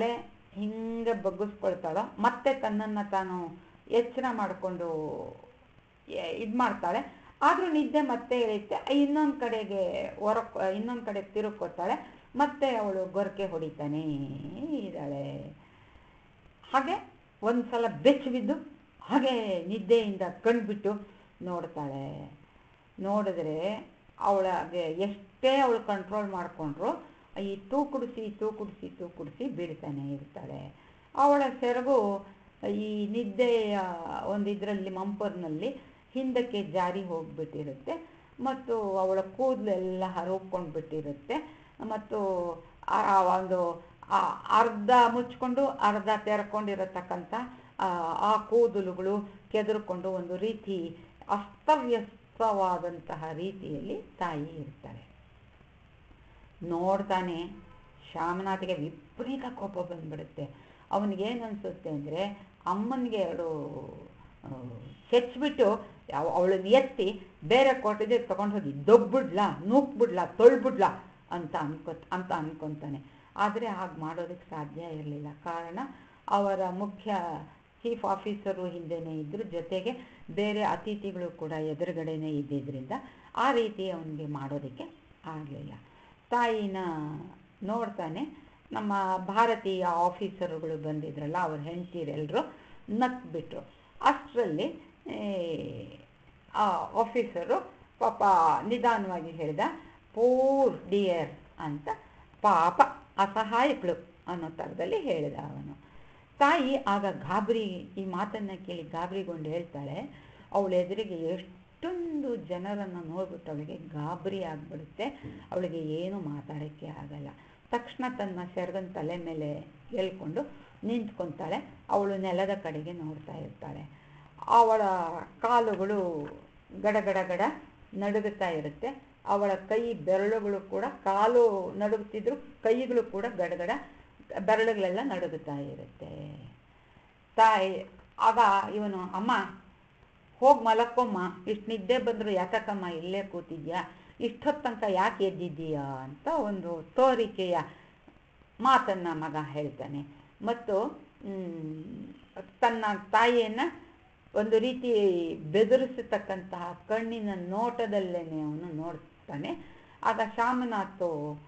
ಹಿಂಗೆ ಬಗ್ಗಿಸ್ಕೊಳ್ತಾಳೋ ಮತ್ತೆ ತನ್ನನ್ನು ತಾನು ಎಚ್ಚರ ಮಾಡಿಕೊಂಡು ಇದು ಮಾಡ್ತಾಳೆ. ಆದರೂ ನಿದ್ದೆ ಮತ್ತೆ ಇಳಿಯುತ್ತೆ. ಇನ್ನೊಂದು ಕಡೆಗೆ ತಿರುಗ್ಕೊತಾಳೆ. ಮತ್ತೆ ಅವಳು ಗೊರಕೆ ಹೊಡಿತಾನೇ ಇದ್ದಾಳೆ. ಹಾಗೆ ಒಂದು ಸಲ ಬೆಚ್ಚ ಬಿದ್ದು ಹಾಗೆ ನಿದ್ದೆಯಿಂದ ಕಣ್ಬಿಟ್ಟು ನೋಡ್ತಾಳೆ. ನೋಡಿದ್ರೆ ಅವಳಿಗೆ ಎಷ್ಟೇ ಅವಳು ಕಂಟ್ರೋಲ್ ಮಾಡಿಕೊಂಡ್ರು ಈ ತೂಕುಡಿಸಿ ಬೀಳ್ತಾನೆ ಇರ್ತಾಳೆ. ಅವಳ ಸೆರಗು ಈ ನಿದ್ದೆಯ ಒಂದು ಇದರಲ್ಲಿ ಮಂಪರ್ನಲ್ಲಿ ಹಿಂದಕ್ಕೆ ಜಾರಿ ಹೋಗಿಬಿಟ್ಟಿರುತ್ತೆ ಮತ್ತು ಅವಳ ಕೂದಲೆಲ್ಲ ಹರಕೊಂಡು ಬಿಟ್ಟಿರುತ್ತೆ ಮತ್ತು ಒಂದು ಅರ್ಧ ಮುಚ್ಕೊಂಡು ಅರ್ಧ ತೆರ್ಕೊಂಡಿರತಕ್ಕಂಥ ಆ ಕೂದಲುಗಳು ಕೆದರ್ಕೊಂಡು ಒಂದು ರೀತಿ ಅಸ್ತವ್ಯಸ್ತವಾದಂತಹ ರೀತಿಯಲ್ಲಿ ತಾಯಿ ಇರ್ತಾಳೆ. ನೋಡ್ತಾನೆ ಶಾಮನಾಥಿಗೆ ವಿಪರೀತ ಕೋಪ ಬಂದ್ಬಿಡುತ್ತೆ. ಅವನಿಗೇನು ಅನಿಸುತ್ತೆ ಅಂದರೆ ಅಮ್ಮನಿಗೆ ಎರಡು ಹೆಚ್ಚಿಬಿಟ್ಟು ಅವಳನ್ನ ಎತ್ತಿ ಬೇರೆ ಕೊಟ್ಟಿಗೆ ತೊಗೊಂಡು ಹೋಗಿ ದೊಬ್ಬಿಡ್ಲಾ, ನೂಕ್ಬಿಡ್ಲಾ, ತೊಳ್ಬಿಡ್ಲಾ ಅಂತ ಅನ್ಕೊತಾನೆ. ಆದರೆ ಹಾಗೆ ಮಾಡೋದಕ್ಕೆ ಸಾಧ್ಯ ಇರಲಿಲ್ಲ. ಕಾರಣ ಅವರ ಮುಖ್ಯ ಚೀಫ್ ಆಫೀಸರು ಹಿಂದೆನೇ ಇದ್ದರು, ಜೊತೆಗೆ ಬೇರೆ ಅತಿಥಿಗಳು ಕೂಡ ಎದುರುಗಡೆನೇ ಇದ್ದಿದ್ದರಿಂದ ಆ ರೀತಿ ಅವನಿಗೆ ಮಾಡೋದಕ್ಕೆ ಆಗಲಿಲ್ಲ. ತಾಯಿನ ನೋಡ್ತಾನೆ. ನಮ್ಮ ಭಾರತೀಯ ಆಫೀಸರುಗಳು ಬಂದಿದ್ರಲ್ಲ, ಅವ್ರ ಹೆಂಡತಿರೆಲ್ಲರೂ ನಕ್ಬಿಟ್ರು. ಅಷ್ಟರಲ್ಲಿ ಆ ಆಫೀಸರು ಪಾಪ ನಿಧಾನವಾಗಿ ಹೇಳಿದ, ಪೂರ್ ಡಿಯರ್ ಅಂತ, ಪಾಪ ಅಸಹಾಯಕಳು ಅನ್ನೋ ಥರದಲ್ಲಿ ಹೇಳಿದ ಅವನು. ತಾಯಿ ಆಗ ಈ ಮಾತನ್ನು ಕೇಳಿ ಗಾಬರಿಗೊಂಡು ಹೇಳ್ತಾಳೆ. ಅವಳ ಎದುರಿಗೆ ಎಷ್ಟೊಂದು ಜನರನ್ನು ನೋಡ್ಬಿಟ್ಟು ಅವಳಿಗೆ ಗಾಬರಿ ಆಗಿಬಿಡುತ್ತೆ. ಅವಳಿಗೆ ಏನು ಮಾತಾಡೋಕ್ಕೆ ಆಗಲ್ಲ. ತಕ್ಷಣ ತನ್ನ ಸೆರಗನ ತಲೆ ಮೇಲೆ ಎಳ್ಕೊಂಡು ನಿಂತ್ಕೊತಾಳೆ. ಅವಳು ನೆಲದ ಕಡೆಗೆ ನೋಡ್ತಾ ಇರ್ತಾಳೆ. ಅವಳ ಕಾಲುಗಳು ಗಡ ನಡುಗುತ್ತಾ ಇರುತ್ತೆ. ಅವಳ ಕೈ ಬೆರಳುಗಳು ಕೂಡ, ಕಾಲು ನಡುಗುತ್ತಿದ್ರು ಕೈಗಳು ಕೂಡ ಗಡಗಡ ಬೆರಳುಗಳೆಲ್ಲ ನಡುಗುತ್ತಾ ಇರುತ್ತೆ. ತಾಯಿ ಆಗ ಇವನು, ಅಮ್ಮ ಹೋಗಿ ಮಲಕ್ಕೊಮ್ಮ, ಇಷ್ಟು ನಿದ್ದೆ ಬಂದರೂ ಯಾಕಕ್ಕಮ್ಮ ಇಲ್ಲೇ ಕೂತಿದ್ಯಾ, ಇಷ್ಟೊತ್ತು ತನಕ ಯಾಕೆ ಎದ್ದಿದ್ದೀಯಾ ಅಂತ ಒಂದು ತೋರಿಕೆಯ ಮಾತನ್ನು ಮಗ ಹೇಳ್ತಾನೆ. ಮತ್ತು ತನ್ನ ತಾಯಿಯನ್ನು ಒಂದು ರೀತಿ ಬೆದರಿಸತಕ್ಕಂತಹ ಕಣ್ಣಿನ ನೋಟದಲ್ಲೇ ಅವನು ನೋಡ್ತಾನೆ. ಆಗ ಶಾಮನಾಥ್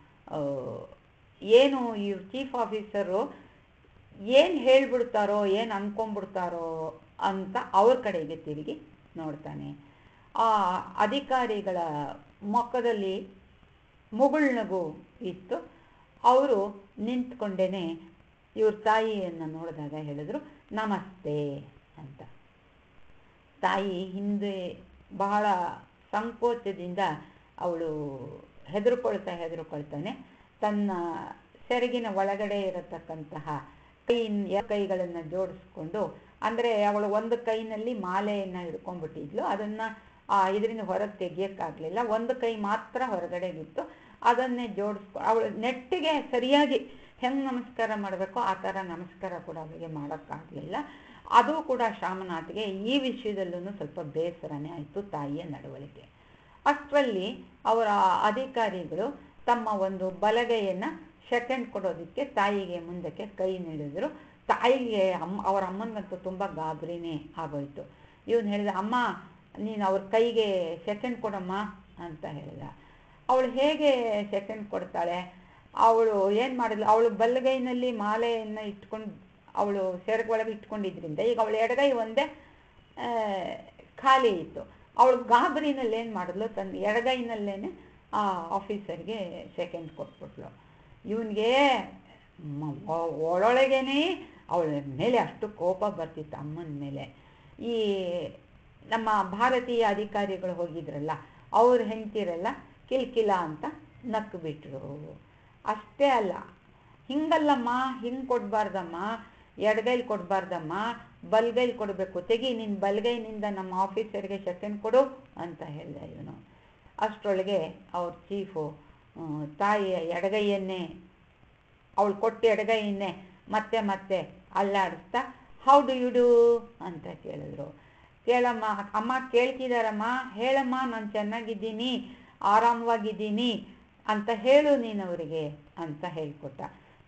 ಏನು ಈ ಚೀಫ್ ಆಫೀಸರು ಏನು ಹೇಳ್ಬಿಡ್ತಾರೋ, ಏನು ಅಂದ್ಕೊಂಡ್ಬಿಡ್ತಾರೋ ಅಂತ ಅವ್ರ ಕಡೆಗೆ ತಿರುಗಿ ನೋಡ್ತಾನೆ. ಆ ಅಧಿಕಾರಿಗಳ ಮುಖದಲ್ಲಿ ಮುಗುಳ್ನಗು ಇತ್ತು. ಅವರು ನಿಂತ್ಕೊಂಡೇ ಇವ್ರ ತಾಯಿಯನ್ನು ನೋಡಿದಾಗ ಹೇಳಿದ್ರು, ನಮಸ್ತೆ ಅಂತ. ತಾಯಿ ಹಿಂದೆ ಬಹಳ ಸಂಕೋಚದಿಂದ ಅವಳು ಹೆದರ್ಕೊಳ್ತಾನೆ. ತನ್ನ ಸೆರಗಿನ ಒಳಗಡೆ ಇರತಕ್ಕಂತಹ ಕೈಗಳನ್ನು ಜೋಡಿಸ್ಕೊಂಡು, ಅಂದರೆ ಅವಳು ಒಂದು ಕೈನಲ್ಲಿ ಮಾಲೆಯನ್ನು ಹಿಡ್ಕೊಂಡ್ಬಿಟ್ಟಿದ್ಲು. ಅದನ್ನು ಇದರಿಂದ ಹೊರಗೆ ತೆಗಿಯೋಕ್ಕಾಗಲಿಲ್ಲ. ಒಂದು ಕೈ ಮಾತ್ರ ಹೊರಗಡೆಗಿತ್ತು. ಅದನ್ನೇ ಅವಳು ನೆಟ್ಟಿಗೆ ಸರಿಯಾಗಿ ಹೆಂಗೆ ನಮಸ್ಕಾರ ಮಾಡಬೇಕೋ ಆ ಥರ ನಮಸ್ಕಾರ ಕೂಡ ಅವಳಿಗೆ ಮಾಡೋಕ್ಕಾಗಲಿಲ್ಲ. ಅದು ಕೂಡ ಶಾಮನಾಥ್ಗೆ ಈ ವಿಷಯದಲ್ಲೂ ಸ್ವಲ್ಪ ಬೇಸರನೇ ಆಯಿತು, ತಾಯಿಯ ನಡವಳಿಕೆ. ಅಷ್ಟರಲ್ಲಿ ಅವರ ಅಧಿಕಾರಿಗಳು ತಮ್ಮ ಒಂದು ಬಲಗೈಯನ್ನು ಸೆಕೆಂಡ್ ಕೊಡೋದಕ್ಕೆ ತಾಯಿಗೆ ಮುಂದಕ್ಕೆ ಕೈ ನೀಡಿದ್ರು. ತಾಯಿಗೆ ಅವರ ಅಮ್ಮನಿಗಂತೂ ತುಂಬ ಗಾಬರಿನೇ ಆಗೋಯ್ತು. ಇವನು ಹೇಳಿದ, ಅಮ್ಮ ನೀನು ಅವ್ರ ಕೈಗೆ ಸೆಕೆಂಡ್ ಕೊಡಮ್ಮ ಅಂತ ಹೇಳಿದ. ಅವಳು ಹೇಗೆ ಸೆಕೆಂಡ್ ಕೊಡ್ತಾಳೆ? ಅವಳು ಏನು ಮಾಡಿದ್ಲು, ಅವಳು ಬಲಗೈನಲ್ಲಿ ಮಾಲೆಯನ್ನು ಇಟ್ಕೊಂಡು ಅವಳು ಸೆರಗೊಳಗೆ ಇಟ್ಕೊಂಡಿದ್ರಿಂದ ಈಗ ಅವಳು ಎಡಗೈ ಒಂದೇ ಖಾಲಿ ಇತ್ತು. ಅವಳು ಗಾಬರಿನಲ್ಲಿ ಏನು ಮಾಡಿದ್ಲು, ತನ್ನ ಎಡಗೈನಲ್ಲೇ ಆ ಆಫೀಸರ್ಗೆ ಸೆಕೆಂಡ್ ಕೊಟ್ಬಿಟ್ಲು. ಇವನಿಗೆ ಒಳೊಳಗೇನೆ ಅವಳ ಮೇಲೆ ಅಷ್ಟು ಕೋಪ ಬರ್ತಿತ್ತು, ಅಮ್ಮನ ಮೇಲೆ. ಈ ನಮ್ಮ ಭಾರತೀಯ ಅಧಿಕಾರಿಗಳು ಹೋಗಿದ್ರಲ್ಲ, ಅವ್ರ ಹೆಂಡ್ತಿರೆಲ್ಲ ಕಿಲ್ಕಿಲ ಅಂತ ನಕ್ಕು ಬಿಟ್ರು. ಅಷ್ಟೇ ಅಲ್ಲ, ಹಿಂಗಲ್ಲಮ್ಮ, ಹಿಂಗೆ ಕೊಡಬಾರ್ದಮ್ಮ, ಎಡಗೈಲಿ ಕೊಡಬಾರ್ದಮ್ಮ, ಬಲ್ಗೈಲಿ ಕೊಡಬೇಕು, ತೆಗಿ ನಿನ್ನ ಬಲ್ಗೈನಿಂದ ನಮ್ಮ ಆಫೀಸರ್ಗೆ ಸೆಕೆಂಡ್ ಕೊಡು ಅಂತ ಹೇಳಿದ ಇವನು. ಅಷ್ಟರೊಳಗೆ ಅವ್ರ ಚೀಫು ತಾಯಿಯ ಎಡಗೈಯನ್ನೇ, ಅವಳು ಕೊಟ್ಟು ಎಡಗೈಯನ್ನೇ ಮತ್ತೆ ಮತ್ತೆ ಅಲ್ಲಾಡಿಸ್ತಾ, ಹೌ ಡು ಯು ಡೂ ಅಂತ ಕೇಳಿದ್ರು. ಕೇಳಮ್ಮ, ಅಮ್ಮ ಕೇಳ್ತಿದ್ದಾರಮ್ಮ, ಹೇಳಮ್ಮ, ನಾನು ಚೆನ್ನಾಗಿದ್ದೀನಿ, ಆರಾಮವಾಗಿದ್ದೀನಿ ಅಂತ ಹೇಳು ನೀನವರಿಗೆ ಅಂತ ಹೇಳಿಕೊಟ್ಟ.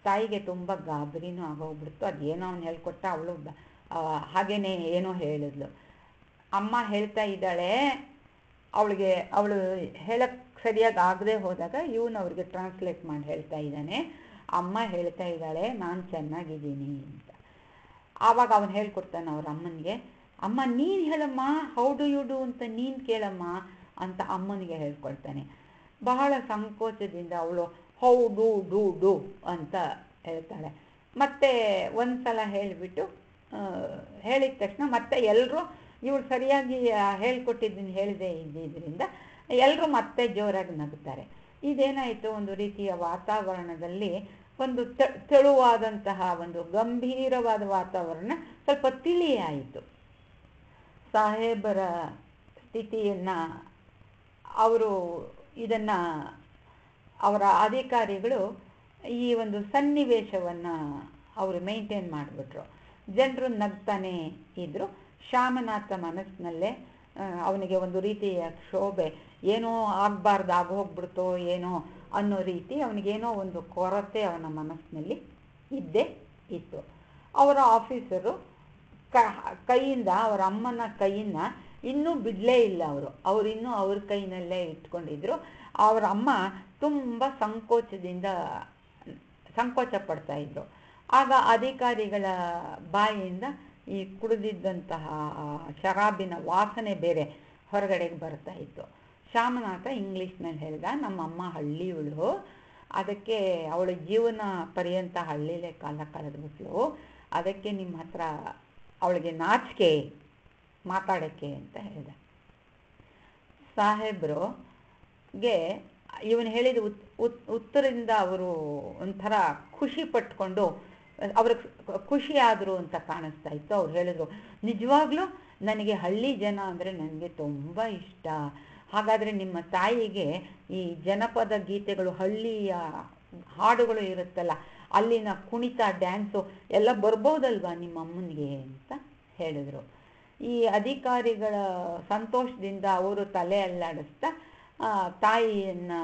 ತಾಯಿಗೆ ತುಂಬ ಗಾಬರಿನೂ ಆಗೋಗ್ಬಿಡ್ತು. ಅದೇನೋ ಅವನು ಹೇಳ್ಕೊಟ್ಟ, ಅವಳು ಹಾಗೇನೆ ಏನೋ ಹೇಳಿದ್ಲು. ಅಮ್ಮ ಹೇಳ್ತಾ ಇದ್ದಾಳೆ, ಅವಳು ಹೇಳಕ್ಕೆ ಸರಿಯಾಗಿ ಆಗದೆ ಹೋದಾಗ ಇವನು ಅವ್ರಿಗೆ ಟ್ರಾನ್ಸ್ಲೇಟ್ ಮಾಡಿ ಹೇಳ್ತಾ ಇದ್ದಾನೆ. ಅಮ್ಮ ಹೇಳ್ತಾ ಇದ್ದಾಳೆ ನಾನು ಚೆನ್ನಾಗಿದ್ದೀನಿ ಅಂತ. ಆವಾಗ ಅವನು ಹೇಳ್ಕೊಡ್ತಾನೆ ಅವ್ರ ಅಮ್ಮನಿಗೆ, ಅಮ್ಮ ನೀನು ಹೇಳಮ್ಮ, ಹೌ ಡು ಯು ಡು ಅಂತ ನೀನು ಕೇಳಮ್ಮ ಅಂತ ಅಮ್ಮನಿಗೆ ಹೇಳ್ಕೊಳ್ತಾನೆ. ಬಹಳ ಸಂಕೋಚದಿಂದ ಅವಳು ಹೌ ಡು ಡು ಡು ಅಂತ ಹೇಳ್ತಾಳೆ. ಮತ್ತೆ ಒಂದು ಸಲ ಹೇಳಿಬಿಟ್ಟು ಹೇಳಿದ ತಕ್ಷಣ ಮತ್ತೆ ಎಲ್ಲರೂ ಇವಳು ಸರಿಯಾಗಿ ಹೇಳ್ಕೊಟ್ಟಿದ್ದನ್ನು ಹೇಳದೆ ಇದ್ದಿದ್ದರಿಂದ ಎಲ್ಲರೂ ಮತ್ತೆ ಜೋರಾಗಿ ನಗುತ್ತಾರೆ. ಇದೇನಾಯಿತು, ಒಂದು ರೀತಿಯ ವಾತಾವರಣದಲ್ಲಿ ಒಂದು ತೆಳುವಾದಂತಹ ಒಂದು ಗಂಭೀರವಾದ ವಾತಾವರಣ ಸ್ವಲ್ಪ ತಿಳಿಯಾಯಿತು. ಸಾಹೇಬರ ಸ್ಥಿತಿಯನ್ನು ಅವರು ಇದನ್ನು ಅವರ ಅಧಿಕಾರಿಗಳು ಈ ಒಂದು ಸನ್ನಿವೇಶವನ್ನು ಅವರು ಮೇಂಟೈನ್ ಮಾಡಿಬಿಟ್ರು. ಜನರು ನಗ್ತಾನೆ ಇದ್ದರು. ಶ್ಯಾಮನಾಥ ಮನಸ್ಸಿನಲ್ಲೇ ಅವನಿಗೆ ಒಂದು ರೀತಿಯ ಕ್ಷೋಭೆ, ಏನೋ ಆಗಬಾರ್ದು ಆಗೋಗ್ಬಿಡ್ತೋ ಏನೋ ಅನ್ನೋ ರೀತಿ ಅವನಿಗೇನೋ ಒಂದು ಕೊರತೆ ಅವನ ಮನಸ್ಸಿನಲ್ಲಿ ಇದ್ದೇ ಇತ್ತು. ಅವರ ಆಫೀಸರು ಕೈಯಿಂದ ಅವರ ಅಮ್ಮನ ಕೈಯನ್ನು ಇನ್ನೂ ಬಿಡಲೇ ಇಲ್ಲ. ಅವರು ಇನ್ನೂ ಅವ್ರ ಕೈನಲ್ಲೇ ಇಟ್ಕೊಂಡಿದ್ರು. ಅವರ ಅಮ್ಮ ತುಂಬ ಸಂಕೋಚ ಪಡ್ತಾ ಇದ್ರು. ಆಗ ಅಧಿಕಾರಿಗಳ ಬಾಯಿಯಿಂದ ಈ ಕುಡಿದಿದ್ದಂತಹ ಶರಾಬಿನ ವಾಸನೆ ಬೇರೆ ಹೊರಗಡೆಗೆ ಬರ್ತಾ ಇತ್ತು. ಶ್ಯಾಮನಾಥ ಇಂಗ್ಲೀಷ್ನಲ್ಲಿ ಹೇಳ್ದ, ನಮ್ಮಮ್ಮ ಹಳ್ಳಿಯವಳು, ಅದಕ್ಕೆ ಅವಳ ಜೀವನ ಪರ್ಯಂತ ಹಳ್ಳಿಲೇ ಕಾಲ ಕಳೆದ್ಬಿಟ್ಲು, ಅದಕ್ಕೆ ನಿಮ್ಮ ಹತ್ರ ಅವಳಿಗೆ ನಾಚಿಕೆ ಮಾತಾಡೋಕ್ಕೆ ಅಂತ ಹೇಳ್ದ. ಸಾಹೇಬ್ರಿಗೆ ಇವನು ಹೇಳಿದ ಉತ್ತರದಿಂದ ಅವರು ಒಂಥರ ಖುಷಿ ಪಟ್ಕೊಂಡು ಅವ್ರಿಗೆ ಖುಷಿ ಆದರು ಅಂತ ಕಾಣಿಸ್ತಾ ಇತ್ತು. ಅವ್ರು ಹೇಳಿದ್ರು, ನಿಜವಾಗ್ಲೂ ನನಗೆ ಹಳ್ಳಿ ಜನ ಅಂದರೆ ನನಗೆ ತುಂಬ ಇಷ್ಟ. ಹಾಗಾದರೆ ನಿಮ್ಮ ತಾಯಿಗೆ ಈ ಜನಪದ ಗೀತೆಗಳು, ಹಳ್ಳಿಯ ಹಾಡುಗಳು ಇರುತ್ತಲ್ಲ, ಅಲ್ಲಿನ ಕುಣಿತ ಡ್ಯಾನ್ಸು ಎಲ್ಲ ಬರ್ಬೋದಲ್ವಾ ನಿಮ್ಮ ಅಮ್ಮನಿಗೆ ಅಂತ ಹೇಳಿದರು. ಈ ಅಧಿಕಾರಿಗಳ ಸಂತೋಷದಿಂದ ಅವರು ತಲೆ ಅಲ್ಲಾಡಿಸ್ತಾ ತಾಯಿಯನ್ನು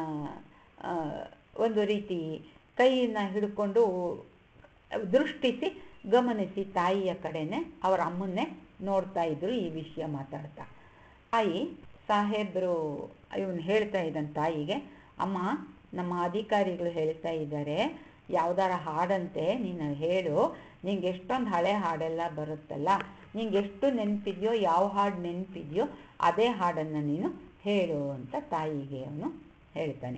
ಒಂದು ರೀತಿ ಕೈಯನ್ನು ಹಿಡ್ಕೊಂಡು ದೃಷ್ಟಿಸಿ ಗಮನಿಸಿ ತಾಯಿಯ ಕಡೆನೇ ಅವರ ಅಮ್ಮನ್ನೇ ನೋಡ್ತಾ ಇದ್ರು. ಈ ವಿಷಯ ಮಾತಾಡ್ತಾ ತಾಯಿ ಸಾಹೇಬರು ಇವನು ಹೇಳ್ತಾ ಇದ್ದಾನೆ ತಾಯಿಗೆ, ಅಮ್ಮ ನಮ್ಮ ಅಧಿಕಾರಿಗಳು ಹೇಳ್ತಾ ಇದ್ದಾರೆ, ಯಾವ್ದಾರ ಹಾಡಂತೆ ನೀನು ಹೇಳು, ನಿಂಗೆ ಎಷ್ಟೊಂದು ಹಳೆ ಹಾಡೆಲ್ಲ ಬರುತ್ತಲ್ಲ, ನಿಂಗೆ ಎಷ್ಟು ನೆನಪಿದೆಯೋ, ಯಾವ ಹಾಡು ನೆನಪಿದೆಯೋ ಅದೇ ಹಾಡನ್ನು ನೀನು ಹೇಳು ಅಂತ ತಾಯಿಗೆ ಅವನು ಹೇಳ್ತಾನೆ.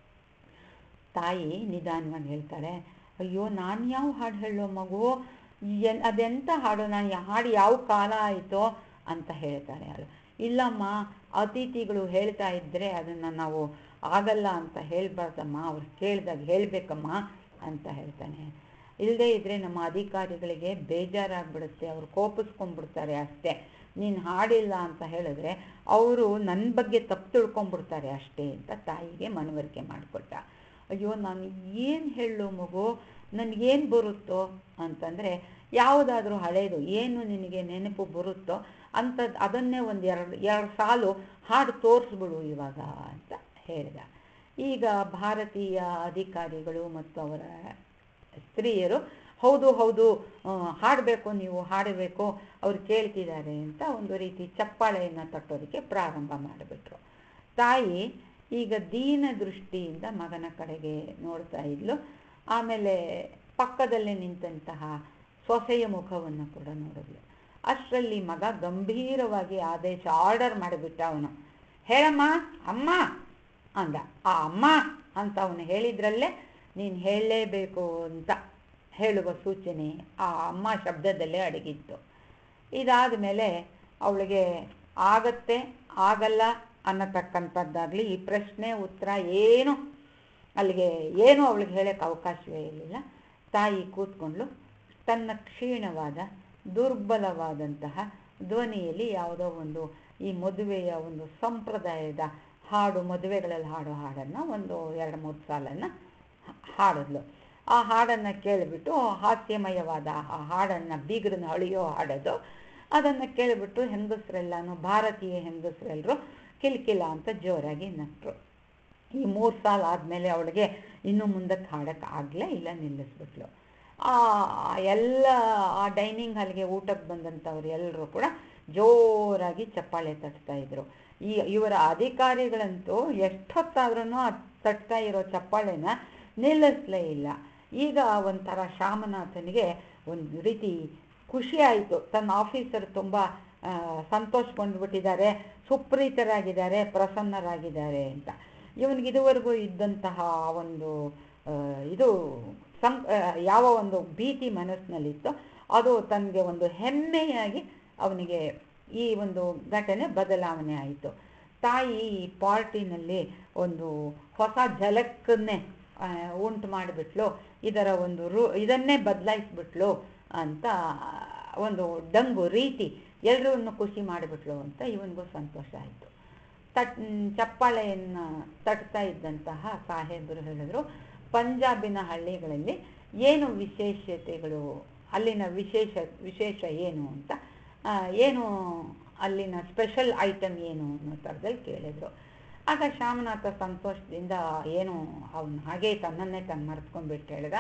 ತಾಯಿ ನಿಧಾನವಾಗಿ ಹೇಳ್ತಾಳೆ, ಅಯ್ಯೋ ನಾನು ಯಾವ ಹಾಡು ಹೇಳೋ ಮಗು, ಅದೆಂಥ ಹಾಡು, ನಾನು ಹಾಡು ಯಾವ ಕಾಲ ಆಯಿತೋ ಅಂತ ಹೇಳ್ತಾಳೆ ಅವಳು. ಇಲ್ಲಮ್ಮ, ಅತಿಥಿಗಳು ಹೇಳ್ತಾ ಇದ್ದರೆ ಅದನ್ನು ನಾವು ಆಗಲ್ಲ ಅಂತ ಹೇಳ್ಬಾರ್ದಮ್ಮ, ಅವ್ರು ಕೇಳಿದಾಗ ಹೇಳಬೇಕಮ್ಮ ಅಂತ ಹೇಳ್ತಾನೆ. ಇಲ್ಲದೇ ಇದ್ದರೆ ನಮ್ಮ ಅಧಿಕಾರಿಗಳಿಗೆ ಬೇಜಾರಾಗ್ಬಿಡುತ್ತೆ, ಅವ್ರು ಕೋಪಿಸ್ಕೊಂಡ್ಬಿಡ್ತಾರೆ ಅಷ್ಟೇ. ನೀನು ಹಾಡಿಲ್ಲ ಅಂತ ಹೇಳಿದ್ರೆ ಅವರು ನನ್ನ ಬಗ್ಗೆ ತಪ್ಪು ತಿಳ್ಕೊಂಡ್ಬಿಡ್ತಾರೆ ಅಷ್ಟೇ ಅಂತ ತಾಯಿಗೆ ಮನವರಿಕೆ ಮಾಡಿಕೊಟ್ಟ. ಅಯ್ಯೋ ನಾನು ಏನು ಹೇಳು ಮಗು, ನನಗೇನು ಬರುತ್ತೋ ಅಂತಂದರೆ, ಯಾವುದಾದ್ರೂ ಹಳೇದು ಏನು ನಿನಗೆ ನೆನಪು ಬರುತ್ತೋ ಅಂಥದ್ದು ಅದನ್ನೇ ಒಂದು ಎರಡು ಸಾಲು ಹಾಡು ತೋರಿಸ್ಬಿಡು ಇವಾಗ ಅಂತ ಹೇಳಿದ. ಈಗ ಭಾರತೀಯ ಅಧಿಕಾರಿಗಳು ಮತ್ತು ಅವರ ಸ್ತ್ರೀಯರು ಹೌದು ಹೌದು ಹಾಡಬೇಕು, ನೀವು ಹಾಡಬೇಕು, ಅವ್ರು ಕೇಳ್ತಿದ್ದಾರೆ ಅಂತ ಒಂದು ರೀತಿ ಚಪ್ಪಾಳೆಯನ್ನು ತಟ್ಟೋದಕ್ಕೆ ಪ್ರಾರಂಭ ಮಾಡಿಬಿಟ್ರು. ತಾಯಿ ಈಗ ದೀನ ದೃಷ್ಟಿಯಿಂದ ಮಗನ ಕಡೆಗೆ ನೋಡ್ತಾ ಇದ್ಲು. ಆಮೇಲೆ ಪಕ್ಕದಲ್ಲೇ ನಿಂತಹ ಸೊಸೆಯ ಮುಖವನ್ನು ಕೂಡ ನೋಡಿದ್ಲು. ಅಷ್ಟರಲ್ಲಿ ಮಗ ಗಂಭೀರವಾಗಿ ಆರ್ಡರ್ ಮಾಡಿಬಿಟ್ಟ. ಅವನು ಹೇಳಮ್ಮ ಅಮ್ಮ ಅಂದ. ಆ ಅಮ್ಮ ಅಂತ ಅವನು ಹೇಳಿದ್ರಲ್ಲೇ ನೀನು ಹೇಳಲೇಬೇಕು ಅಂತ ಹೇಳುವ ಸೂಚನೆ ಆ ಅಮ್ಮ ಶಬ್ದದಲ್ಲೇ ಅಡಗಿತ್ತು. ಇದಾದ ಮೇಲೆ ಅವಳಿಗೆ ಆಗತ್ತೆ ಆಗಲ್ಲ ಅನ್ನತಕ್ಕಂಥದ್ದಾಗಲಿ ಈ ಪ್ರಶ್ನೆ ಉತ್ತರ ಏನು ಅವಳಿಗೆ ಹೇಳೋಕ್ಕೆ ಅವಕಾಶವೇ ಇರಲಿಲ್ಲ. ತಾಯಿ ಕೂತ್ಕೊಂಡು ತನ್ನ ಕ್ಷೀಣವಾದ ದುರ್ಬಲವಾದಂತಹ ಧ್ವನಿಯಲ್ಲಿ ಯಾವುದೋ ಒಂದು ಈ ಮದುವೆಯ ಒಂದು ಸಂಪ್ರದಾಯದ ಹಾಡು, ಮದುವೆಗಳಲ್ಲಿ ಹಾಡೋ ಹಾಡನ್ನು ಒಂದು 2-3 ಸಾಲನ್ನು ಹಾಡಿದ್ಲು. ಆ ಹಾಡನ್ನು ಕೇಳಿಬಿಟ್ಟು ಹಾಸ್ಯಮಯವಾದ ಆ ಹಾಡನ್ನು ಬೀಗರನ್ನ ಅಳಿಯೋ ಹಾಡೋದು, ಅದನ್ನು ಕೇಳಿಬಿಟ್ಟು ಹೆಂಗಸರೆಲ್ಲನೂ ಭಾರತೀಯ ಹೆಂಗಸರೆಲ್ಲರೂ ಕಿಲ್ಕಿಲ ಅಂತ ಜೋರಾಗಿ ನಕ್ಕರು. ಈ 3 ಸಾಲ ಆದಮೇಲೆ ಅವಳಿಗೆ ಇನ್ನೂ ಮುಂದಕ್ಕೆ ಹಾಡೋಕ್ಕೆ ಆಗಲೇ ಇಲ್ಲ, ನಿಲ್ಲಿಸ್ಬಿಟ್ಲು. ಎಲ್ಲ ಆ ಡೈನಿಂಗ್ ಹಾಲ್ಗೆ ಊಟಕ್ಕೆ ಬಂದಂಥವ್ರು ಎಲ್ಲರೂ ಕೂಡ ಜೋರಾಗಿ ಚಪ್ಪಾಳೆ ತಟ್ತಾಯಿದ್ರು. ಇವರ ಅಧಿಕಾರಿಗಳಂತೂ ಎಷ್ಟೊತ್ತಾದ್ರೂ ತಟ್ತಾ ಇರೋ ಚಪ್ಪಾಳೆನ ನಿಲ್ಲಿಸಲೇ ಇಲ್ಲ. ಈಗ ಒಂಥರ ಶಾಮನಾಥನಿಗೆ ಒಂದು ರೀತಿ ಖುಷಿ ಆಯಿತು, ತನ್ನ ಆಫೀಸರ್ ತುಂಬ ಸಂತೋಷಗೊಂಡ್ಬಿಟ್ಟಿದ್ದಾರೆ, ಸುಪ್ರೀತರಾಗಿದ್ದಾರೆ, ಪ್ರಸನ್ನರಾಗಿದ್ದಾರೆ ಅಂತ. ಇವನಿಗೆ ಇದುವರೆಗೂ ಇದ್ದಂತಹ ಒಂದು ಇದು ಯಾವ ಒಂದು ಭೀತಿ ಮನಸ್ಸಿನಲ್ಲಿತ್ತೋ ಅದು ತನಗೆ ಒಂದು ಹೆಮ್ಮೆಯಾಗಿ ಅವನಿಗೆ ಈ ಒಂದು ಘಟನೆ ಬದಲಾವಣೆ ಆಯಿತು. ತಾಯಿ ಈ ಪಾರ್ಟಿನಲ್ಲಿ ಒಂದು ಹೊಸ ಝಲಕ್ಕನ್ನೇ ಉಂಟು ಮಾಡಿಬಿಟ್ಲು, ಇದರ ಒಂದು ಇದನ್ನೇ ಬದಲಾಯಿಸ್ಬಿಟ್ಲು ಅಂತ ಒಂದು ಡಂಗು ರೀತಿ ಎಲ್ಲರನ್ನು ಖುಷಿ ಮಾಡಿಬಿಟ್ಲು ಅಂತ ಇವನಿಗೂ ಸಂತೋಷ ಆಯಿತು. ಚಪ್ಪಾಳೆಯನ್ನು ತಟ್ತಾ ಇದ್ದಂತಹ ಸಾಹೇಬರು ಹೇಳಿದ್ರು, ಪಂಜಾಬಿನ ಹಳ್ಳಿಗಳಲ್ಲಿ ಏನು ವಿಶೇಷತೆಗಳು, ಅಲ್ಲಿನ ವಿಶೇಷ ಏನು ಅಂತ, ಏನು ಅಲ್ಲಿನ ಸ್ಪೆಷಲ್ ಐಟಮ್ ಏನು ಅನ್ನೋ ಥರದಲ್ಲಿ ಕೇಳಿದರು. ಆಗ ಶಾಮನಾಥ ಸಂತೋಷದಿಂದ ಏನು ಅವನು ಹಾಗೆ ತನ್ನನ್ನೇ ಮರೆತ್ಕೊಂಡ್ಬಿಟ್ಟು ಹೇಳಿದ,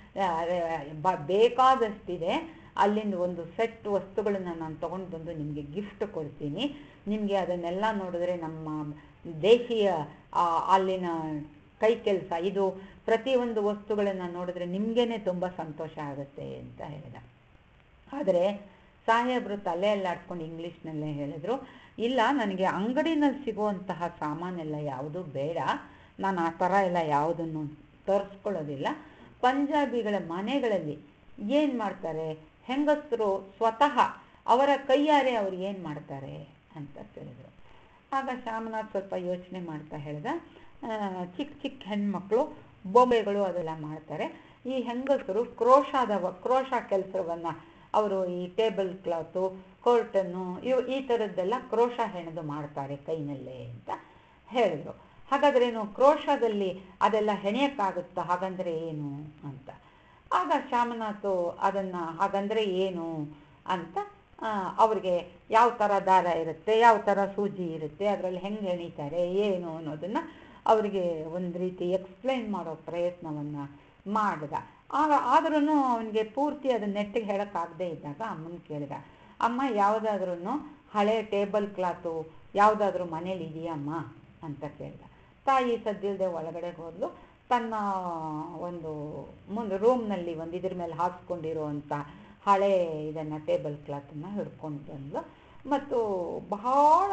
ಬೇಕಾದಷ್ಟಿದೆ, ಅಲ್ಲಿಂದ ಒಂದು ಸೆಟ್ ವಸ್ತುಗಳನ್ನ ನಾನು ತೊಗೊಂಡು ಬಂದು ನಿಮಗೆ ಗಿಫ್ಟ್ ಕೊಡ್ತೀನಿ. ನಿಮಗೆ ಅದನ್ನೆಲ್ಲ ನೋಡಿದ್ರೆ ನಮ್ಮ ದೇಶೀಯ ಅಲ್ಲಿನ ಕೈ ಕೆಲಸ ಇದು ಪ್ರತಿಯೊಂದು ವಸ್ತುಗಳನ್ನು ನೋಡಿದ್ರೆ ನಿಮಗೇನೆ ತುಂಬ ಸಂತೋಷ ಆಗುತ್ತೆ ಅಂತ ಹೇಳಿದ. ಆದರೆ ಸಾಹೇಬರು ತಲೆಯಲ್ಲಾಡ್ಕೊಂಡು ಇಂಗ್ಲೀಷ್ನಲ್ಲೇ ಹೇಳಿದ್ರು, ಇಲ್ಲ, ನನಗೆ ಅಂಗಡಿನಲ್ಲಿ ಸಿಗುವಂತಹ ಸಾಮಾನೆಲ್ಲ ಯಾವುದೂ ಬೇಡ, ನಾನು ಆ ಥರ ಎಲ್ಲ ಯಾವುದನ್ನು ತರಿಸ್ಕೊಳ್ಳೋದಿಲ್ಲ. ಪಂಜಾಬಿಗಳ ಮನೆಗಳಲ್ಲಿ ಏನು ಮಾಡ್ತಾರೆ, ಹೆಂಗಸರು ಸ್ವತಃ ಅವರ ಕೈಯಾರೆ ಅವ್ರು ಏನು ಮಾಡ್ತಾರೆ ಅಂತ ಕೇಳಿದರು. ಆಗ ಶಾಮನಾಥ್ ಸ್ವಲ್ಪ ಯೋಚನೆ ಮಾಡ್ತಾ ಹೇಳಿದ, ಚಿಕ್ಕ ಚಿಕ್ಕ ಹೆಣ್ಮಕ್ಳು ಬೊಂಬೆಗಳು ಅದೆಲ್ಲ ಮಾಡ್ತಾರೆ. ಈ ಹೆಂಗಸರು ಕ್ರೋಶ ಕೆಲಸವನ್ನು ಅವರು ಈ ಟೇಬಲ್ ಕ್ಲಾತು, ಕರ್ಟನ್ನು ಈ ಥರದ್ದೆಲ್ಲ ಕ್ರೋಶ ಹೆಣೆದು ಮಾಡ್ತಾರೆ ಕೈನಲ್ಲೇ ಅಂತ ಹೇಳಿದ್ರು. ಹಾಗಾದ್ರೇನು ಕ್ರೋಶದಲ್ಲಿ ಅದೆಲ್ಲ ಹೆಣೆಯೋಕ್ಕಾಗುತ್ತಾ, ಹಾಗಂದರೆ ಏನು ಅಂತ. ಆಗ ಶಾಮನಾಥ್ ಅದನ್ನು ಹಾಗಂದರೆ ಏನು ಅಂತ ಅವ್ರಿಗೆ ಯಾವ ಥರ ದಾರ ಇರುತ್ತೆ, ಯಾವ ಥರ ಸೂಜಿ ಇರುತ್ತೆ, ಅದರಲ್ಲಿ ಹೆಂಗೆ ಹೆಣೀತಾರೆ ಏನು ಅನ್ನೋದನ್ನು ಅವರಿಗೆ ಒಂದು ರೀತಿ ಎಕ್ಸ್ಪ್ಲೈನ್ ಮಾಡೋ ಪ್ರಯತ್ನವನ್ನು ಮಾಡಿದ. ಆದ್ರೂ ಅವನಿಗೆ ಪೂರ್ತಿ ಅದನ್ನ ನೆಟ್ಟಿಗೆ ಹೇಳೋಕ್ಕಾಗದೇ ಇದ್ದಾಗ ಅಮ್ಮನ ಕೇಳಿದ, ಅಮ್ಮ ಯಾವುದಾದ್ರೂ ಹಳೆ ಟೇಬಲ್ ಕ್ಲಾತು ಯಾವುದಾದ್ರೂ ಮನೇಲಿ ಇದೆಯಮ್ಮ ಅಂತ ಕೇಳಿದ. ತಾಯಿ ಸದ್ದಿಲ್ಲದೆ ಒಳಗಡೆ ಹೋದ್ಲು. ತನ್ನ ಒಂದು ಮುಂದೆ ರೂಮ್ನಲ್ಲಿ ಒಂದು ಇದ್ರ ಮೇಲೆ ಹಾಕ್ಸ್ಕೊಂಡಿರುವಂಥ ಹಳೆ ಇದನ್ನು ಟೇಬಲ್ ಕ್ಲಾತನ್ನು ಹಿಡ್ಕೊಂಡು ಬಂದ್ಲು. ಮತ್ತು ಬಹಳ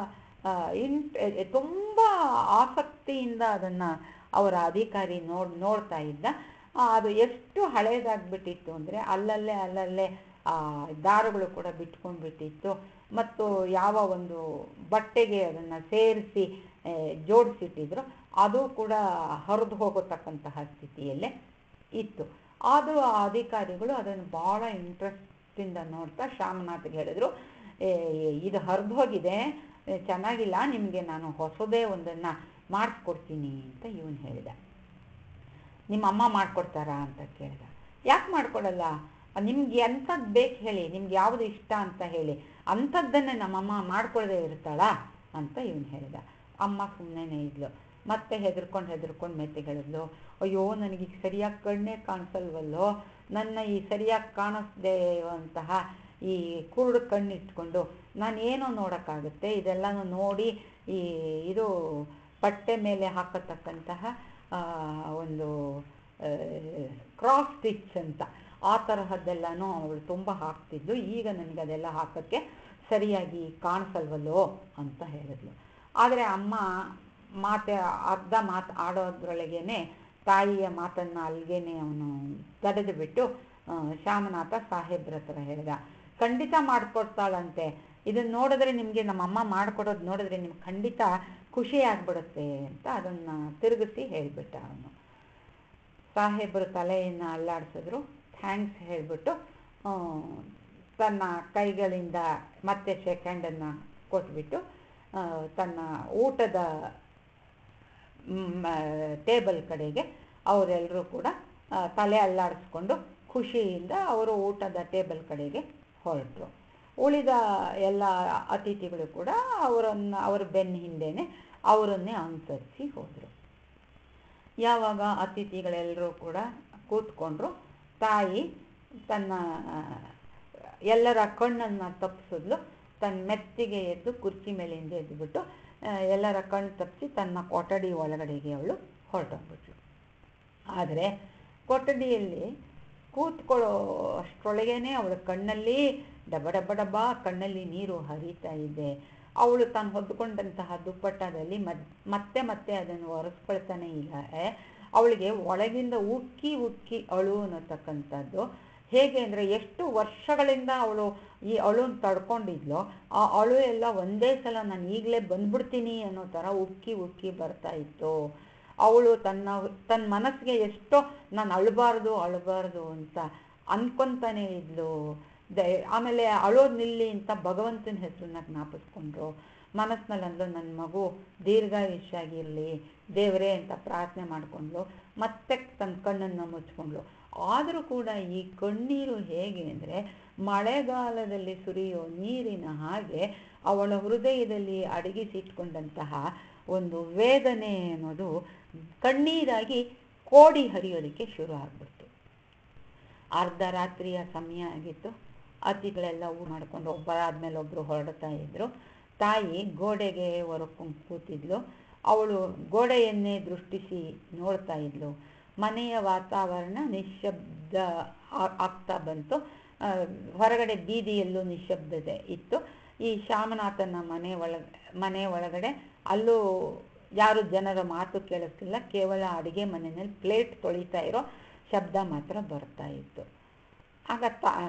ತುಂಬ ಆಸಕ್ತಿಯಿಂದ ಅದನ್ನು ಅವರ ಅಧಿಕಾರಿ ನೋಡ್ತಾ ಇದ್ದ. ಅದು ಎಷ್ಟು ಹಳೇದಾಗ್ಬಿಟ್ಟಿತ್ತು ಅಂದರೆ ಅಲ್ಲಲ್ಲೇ ದಾರಗಳು ಕೂಡ ಬಿಟ್ಕೊಂಡ್ಬಿಟ್ಟಿತ್ತು. ಮತ್ತು ಯಾವ ಒಂದು ಬಟ್ಟೆಗೆ ಅದನ್ನು ಸೇರಿಸಿ ಜೋಡಿಸಿಟ್ಟಿದ್ರು ಅದು ಕೂಡ ಹರಿದು ಹೋಗತಕ್ಕಂತಹ ಸ್ಥಿತಿಯಲ್ಲೇ ಇತ್ತು. ಆದರೂ ಆ ಅಧಿಕಾರಿಗಳು ಅದನ್ನು ಭಾಳ ಇಂಟ್ರೆಸ್ಟಿಂದ ನೋಡ್ತಾ ಶಾಮನಾಥ್ಗೆ ಹೇಳಿದ್ರು, ಇದು ಹರಿದು ಹೋಗಿದೆ, ಚೆನ್ನಾಗಿಲ್ಲ, ನಿಮಗೆ ನಾನು ಹೊಸದೇ ಒಂದನ್ನು ಮಾಡಿಸ್ಕೊಡ್ತೀನಿ ಅಂತ ಇವನು ಹೇಳಿದ. ನಿಮ್ಮ ಅಮ್ಮ ಮಾಡಿಕೊಡ್ತಾರಾ ಅಂತ ಕೇಳಿದ. ಯಾಕೆ ಮಾಡಿಕೊಡಲ್ಲ, ನಿಮ್ಗೆ ಎಂಥದ್ದು ಬೇಕು ಹೇಳಿ, ನಿಮ್ಗೆ ಯಾವುದು ಇಷ್ಟ ಅಂತ ಹೇಳಿ, ಅಂಥದ್ದನ್ನೇ ನಮ್ಮಮ್ಮ ಮಾಡ್ಕೊಳ್ಳದೆ ಇರ್ತಾಳಾ ಅಂತ ಇವನು ಹೇಳಿದ. ಅಮ್ಮ ಸುಮ್ಮನೆ ಇದ್ಲು. ಮತ್ತೆ ಹೆದರ್ಕೊಂಡು ಮೆತ್ತಿಗೆ ಹೇಳಿದ್ಲು, ಅಯ್ಯೋ ನನಗೆ ಸರಿಯಾಗಿ ಕಣ್ಣೇ ಕಾಣಿಸಲ್ವಲ್ಲೋ, ನನ್ನ ಈ ಸರಿಯಾಗಿ ಕಾಣಿಸ್ದೇ ಇರುವಂತಹ ಈ ಕುರುಡು ಕಣ್ಣಿಟ್ಕೊಂಡು ನಾನೇನೋ ನೋಡೋಕ್ಕಾಗುತ್ತೆ, ಇದೆಲ್ಲನೂ ನೋಡಿ ಈ ಇದು ಬಟ್ಟೆ ಮೇಲೆ ಹಾಕತಕ್ಕಂತಹ ಒಂದು ಕ್ರಾಸ್ ಸ್ಟಿಚ್ ಅಂತ ಆ ತರಹದ್ದೆಲ್ಲನೂ ಅವಳು ತುಂಬ ಹಾಕ್ತಿದ್ಲು, ಈಗ ನನಗೆ ಅದೆಲ್ಲ ಹಾಕೋಕ್ಕೆ ಸರಿಯಾಗಿ ಕಾಣಿಸಲ್ವಲ್ಲೋ ಅಂತ ಹೇಳಿದ್ಲು. ಆದರೆ ಅಮ್ಮ ಅರ್ಧ ಮಾತು ಆಡೋದ್ರೊಳಗೇನೆ ತಾಯಿಯ ಮಾತನ್ನು ಅಲ್ಲಿಗೇನೆ ಅವನು ತಡೆದು ಬಿಟ್ಟು ಶಾಮನಾಥ ಸಾಹೇಬ್ರ ಹತ್ರ ಹೇಳಿದ, ಖಂಡಿತ ಮಾಡಿಕೊಡ್ತಾಳಂತೆ, ಇದನ್ನು ನೋಡಿದ್ರೆ ನಿಮಗೆ ನಮ್ಮಮ್ಮ ಮಾಡಿಕೊಡೋದು ನೋಡಿದ್ರೆ ನಿಮ್ಗೆ ಖಂಡಿತ ಖುಷಿ ಆಗ್ಬಿಡುತ್ತೆ ಅಂತ ಅದನ್ನು ತಿರುಗಿಸಿ ಹೇಳಿಬಿಟ್ಟ ಅವನು. ಸಾಹೇಬರು ತಲೆಯನ್ನು ಅಲ್ಲಾಡಿಸಿದ್ರು, ಥ್ಯಾಂಕ್ಸ್ ಹೇಳಿಬಿಟ್ಟು ತನ್ನ ಕೈಗಳಿಂದ ಮತ್ತೆ ಸೆಕೆಂಡನ್ನು ಕೊಟ್ಬಿಟ್ಟು ತನ್ನ ಊಟದ ಟೇಬಲ್ ಕಡೆಗೆ ಅವರೆಲ್ಲರೂ ಕೂಡ ತಲೆ ಅಲ್ಲಾಡಿಸ್ಕೊಂಡು ಖುಷಿಯಿಂದ ಅವರು ಊಟದ ಟೇಬಲ್ ಕಡೆಗೆ ಹೊರಟರು. ಉಳಿದ ಎಲ್ಲ ಅತಿಥಿಗಳು ಕೂಡ ಅವರ ಬೆನ್ನ ಹಿಂದೆನೇ ಅವರನ್ನೇ ಅನುಸರಿಸಿ ಹೋದರು. ಯಾವಾಗ ಅತಿಥಿಗಳೆಲ್ಲರೂ ಕೂಡ ಕೂತ್ಕೊಂಡ್ರು, ತಾಯಿ ತನ್ನ ಎಲ್ಲರ ಕಣ್ಣನ್ನು ತಪ್ಪಿಸಿದ್ಲು. ತನ್ನ ಮೆತ್ತಿಗೆ ಎದ್ದು ಕುರ್ಚಿ ಮೇಲಿಂದ ಎದ್ದುಬಿಟ್ಟು ಎಲ್ಲರ ಕಣ್ಣು ತಪ್ಪಿಸಿ ತನ್ನ ಕೊಠಡಿ ಒಳಗಡೆಗೆ ಅವಳು ಹೊರಟೋಗ್ಬಿಟ್ಲು. ಆದರೆ ಕೊಠಡಿಯಲ್ಲಿ ಕೂತ್ಕೊಳ್ಳೋ ಅಷ್ಟರೊಳಗೇನೆ ಅವಳ ಕಣ್ಣಲ್ಲಿ ಡಬ ಡಬ ಡಬ ಕಣ್ಣಲ್ಲಿ ನೀರು ಹರಿತಾ ಇದೆ. ಅವಳು ತಾನು ಹೊದ್ದುಕೊಂಡಂತಹ ದುಪ್ಪಟ್ಟದಲ್ಲಿ ಮತ್ತೆ ಮತ್ತೆ ಅದನ್ನು ಒರೆಸ್ಕೊಳ್ತಾನೆ ಇಲ್ಲ. ಅವಳಿಗೆ ಒಳಗಿಂದ ಉಕ್ಕಿ ಉಕ್ಕಿ ಅಳು ಅನ್ನತಕ್ಕಂಥದ್ದು. ಹೇಗೆ ಅಂದರೆ ಎಷ್ಟು ವರ್ಷಗಳಿಂದ ಅವಳು ಈ ಅಳುನ ತಡ್ಕೊಂಡಿದ್ಲೋ ಆ ಅಳು ಎಲ್ಲ ಒಂದೇ ಸಲ ನಾನು ಈಗಲೇ ಬಂದ್ಬಿಡ್ತೀನಿ ಅನ್ನೋ ಥರ ಉಕ್ಕಿ ಉಕ್ಕಿ ಬರ್ತಾ ಇತ್ತು. ಅವಳು ತನ್ನ ಮನಸ್ಸಿಗೆ ಎಷ್ಟೋ ನಾನು ಅಳಬಾರ್ದು ಅಂತ ಅನ್ಕೊತಾನೆ ಇದ್ಲು. ಆಮೇಲೆ ಅಳೋದು ನಿಲ್ಲಿ ಅಂತ ಭಗವಂತನ ಹೆಸರನ್ನ ಜ್ಞಾಪಿಸ್ಕೊಂಡ್ರು. ಮನಸ್ಸಿನಲ್ಲಿ ಅಂದ್ಲು ನನ್ನ ಮಗು ದೀರ್ಘಾಯುಷ್ಯಾಗಿರಲಿ ದೇವರೇ ಅಂತ ಪ್ರಾರ್ಥನೆ ಮಾಡಿಕೊಂಡ್ಲು. ಮತ್ತೆ ತನ್ನ ಕಣ್ಣನ್ನು ಮುಚ್ಕೊಂಡ್ಲು. ಆದರೂ ಕೂಡ ಈ ಕಣ್ಣೀರು ಹೇಗೆ ಅಂದರೆ ಮಳೆಗಾಲದಲ್ಲಿ ಸುರಿಯೋ ನೀರಿನ ಹಾಗೆ ಅವಳ ಹೃದಯದಲ್ಲಿ ಅಡಗಿಸಿಟ್ಕೊಂಡಂತಹ ಒಂದು ವೇದನೆ ಅನ್ನೋದು ಕಣ್ಣೀರಾಗಿ ಕೋಡಿ ಹರಿಯೋದಕ್ಕೆ ಶುರು ಆಗ್ಬಿಡ್ತು. ಅರ್ಧ ರಾತ್ರಿಯ ಸಮಯ ಆಗಿತ್ತು. ಅತಿಥಿಗಳೆಲ್ಲ ಊಟ ಮಾಡ್ಕೊಂಡು ಒಬ್ಬರಾದ್ಮೇಲೆ ಒಬ್ಬರು ಹೊರಡ್ತಾ ಇದ್ರು. ತಾಯಿ ಗೋಡೆಗೆ ಹೊರಕೊಂಡು ಕೂತಿದ್ಲು. ಅವಳು ಗೋಡೆಯನ್ನೇ ದೃಷ್ಟಿಸಿ ನೋಡ್ತಾ ಇದ್ಲು. ಮನೆಯ ವಾತಾವರಣ ನಿಶ್ಶಬ್ದ ಆಗ್ತಾ ಬಂತು. ಹೊರಗಡೆ ಬೀದಿಯಲ್ಲೂ ನಿಶ್ಶಬ್ದತೆ ಇತ್ತು. ಈ ಶಾಮನಾಥನ ಮನೆ ಒಳಗಡೆ ಅಲ್ಲೂ ಯಾರು ಜನರ ಮಾತು ಕೇಳಿಸ್ತಿಲ್ಲ. ಕೇವಲ ಅಡುಗೆ ಮನೆಯಲ್ಲಿ ಪ್ಲೇಟ್ ತೊಳಿತಾ ಇರೋ ಶಬ್ದ ಮಾತ್ರ ಬರ್ತಾ ಇತ್ತು. ಆಗ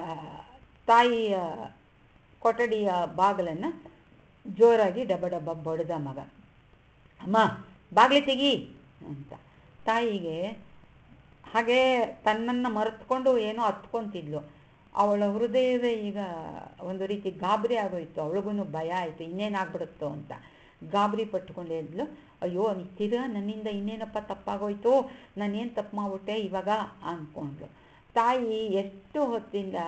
ತಾಯಿಯ ಕೊಠಡಿಯ ಬಾಗಿಲನ್ನು ಜೋರಾಗಿ ಡಬ ಡಬ ಬಡ್ದ ಮಗ. ಅಮ್ಮ ಬಾಗಿಲು ತೆಗಿ ಅಂತ. ತಾಯಿಗೆ ಹಾಗೇ ತನ್ನನ್ನು ಮರೆತ್ಕೊಂಡು ಏನೋ ಹತ್ಕೊತಿದ್ಲು. ಅವಳ ಹೃದಯವೇ ಈಗ ಒಂದು ರೀತಿ ಗಾಬರಿ ಆಗೋಯ್ತು. ಅವಳಿಗೂ ಭಯ ಆಯಿತು, ಇನ್ನೇನಾಗ್ಬಿಡುತ್ತೋ ಅಂತ ಗಾಬರಿ ಪಟ್ಕೊಂಡೇ ಇದ್ಲು. ಅಯ್ಯೋ ತಿರ್ಗಾ ನನ್ನಿಂದ ಇನ್ನೇನಪ್ಪ ತಪ್ಪಾಗೋಯ್ತು, ನಾನೇನು ತಪ್ಪು ಮಾಡ್ಬಿಟ್ಟೆ ಇವಾಗ ಅಂದ್ಕೊಂಡ್ಳು. ತಾಯಿ ಎಷ್ಟು ಹೊತ್ತಿಂದ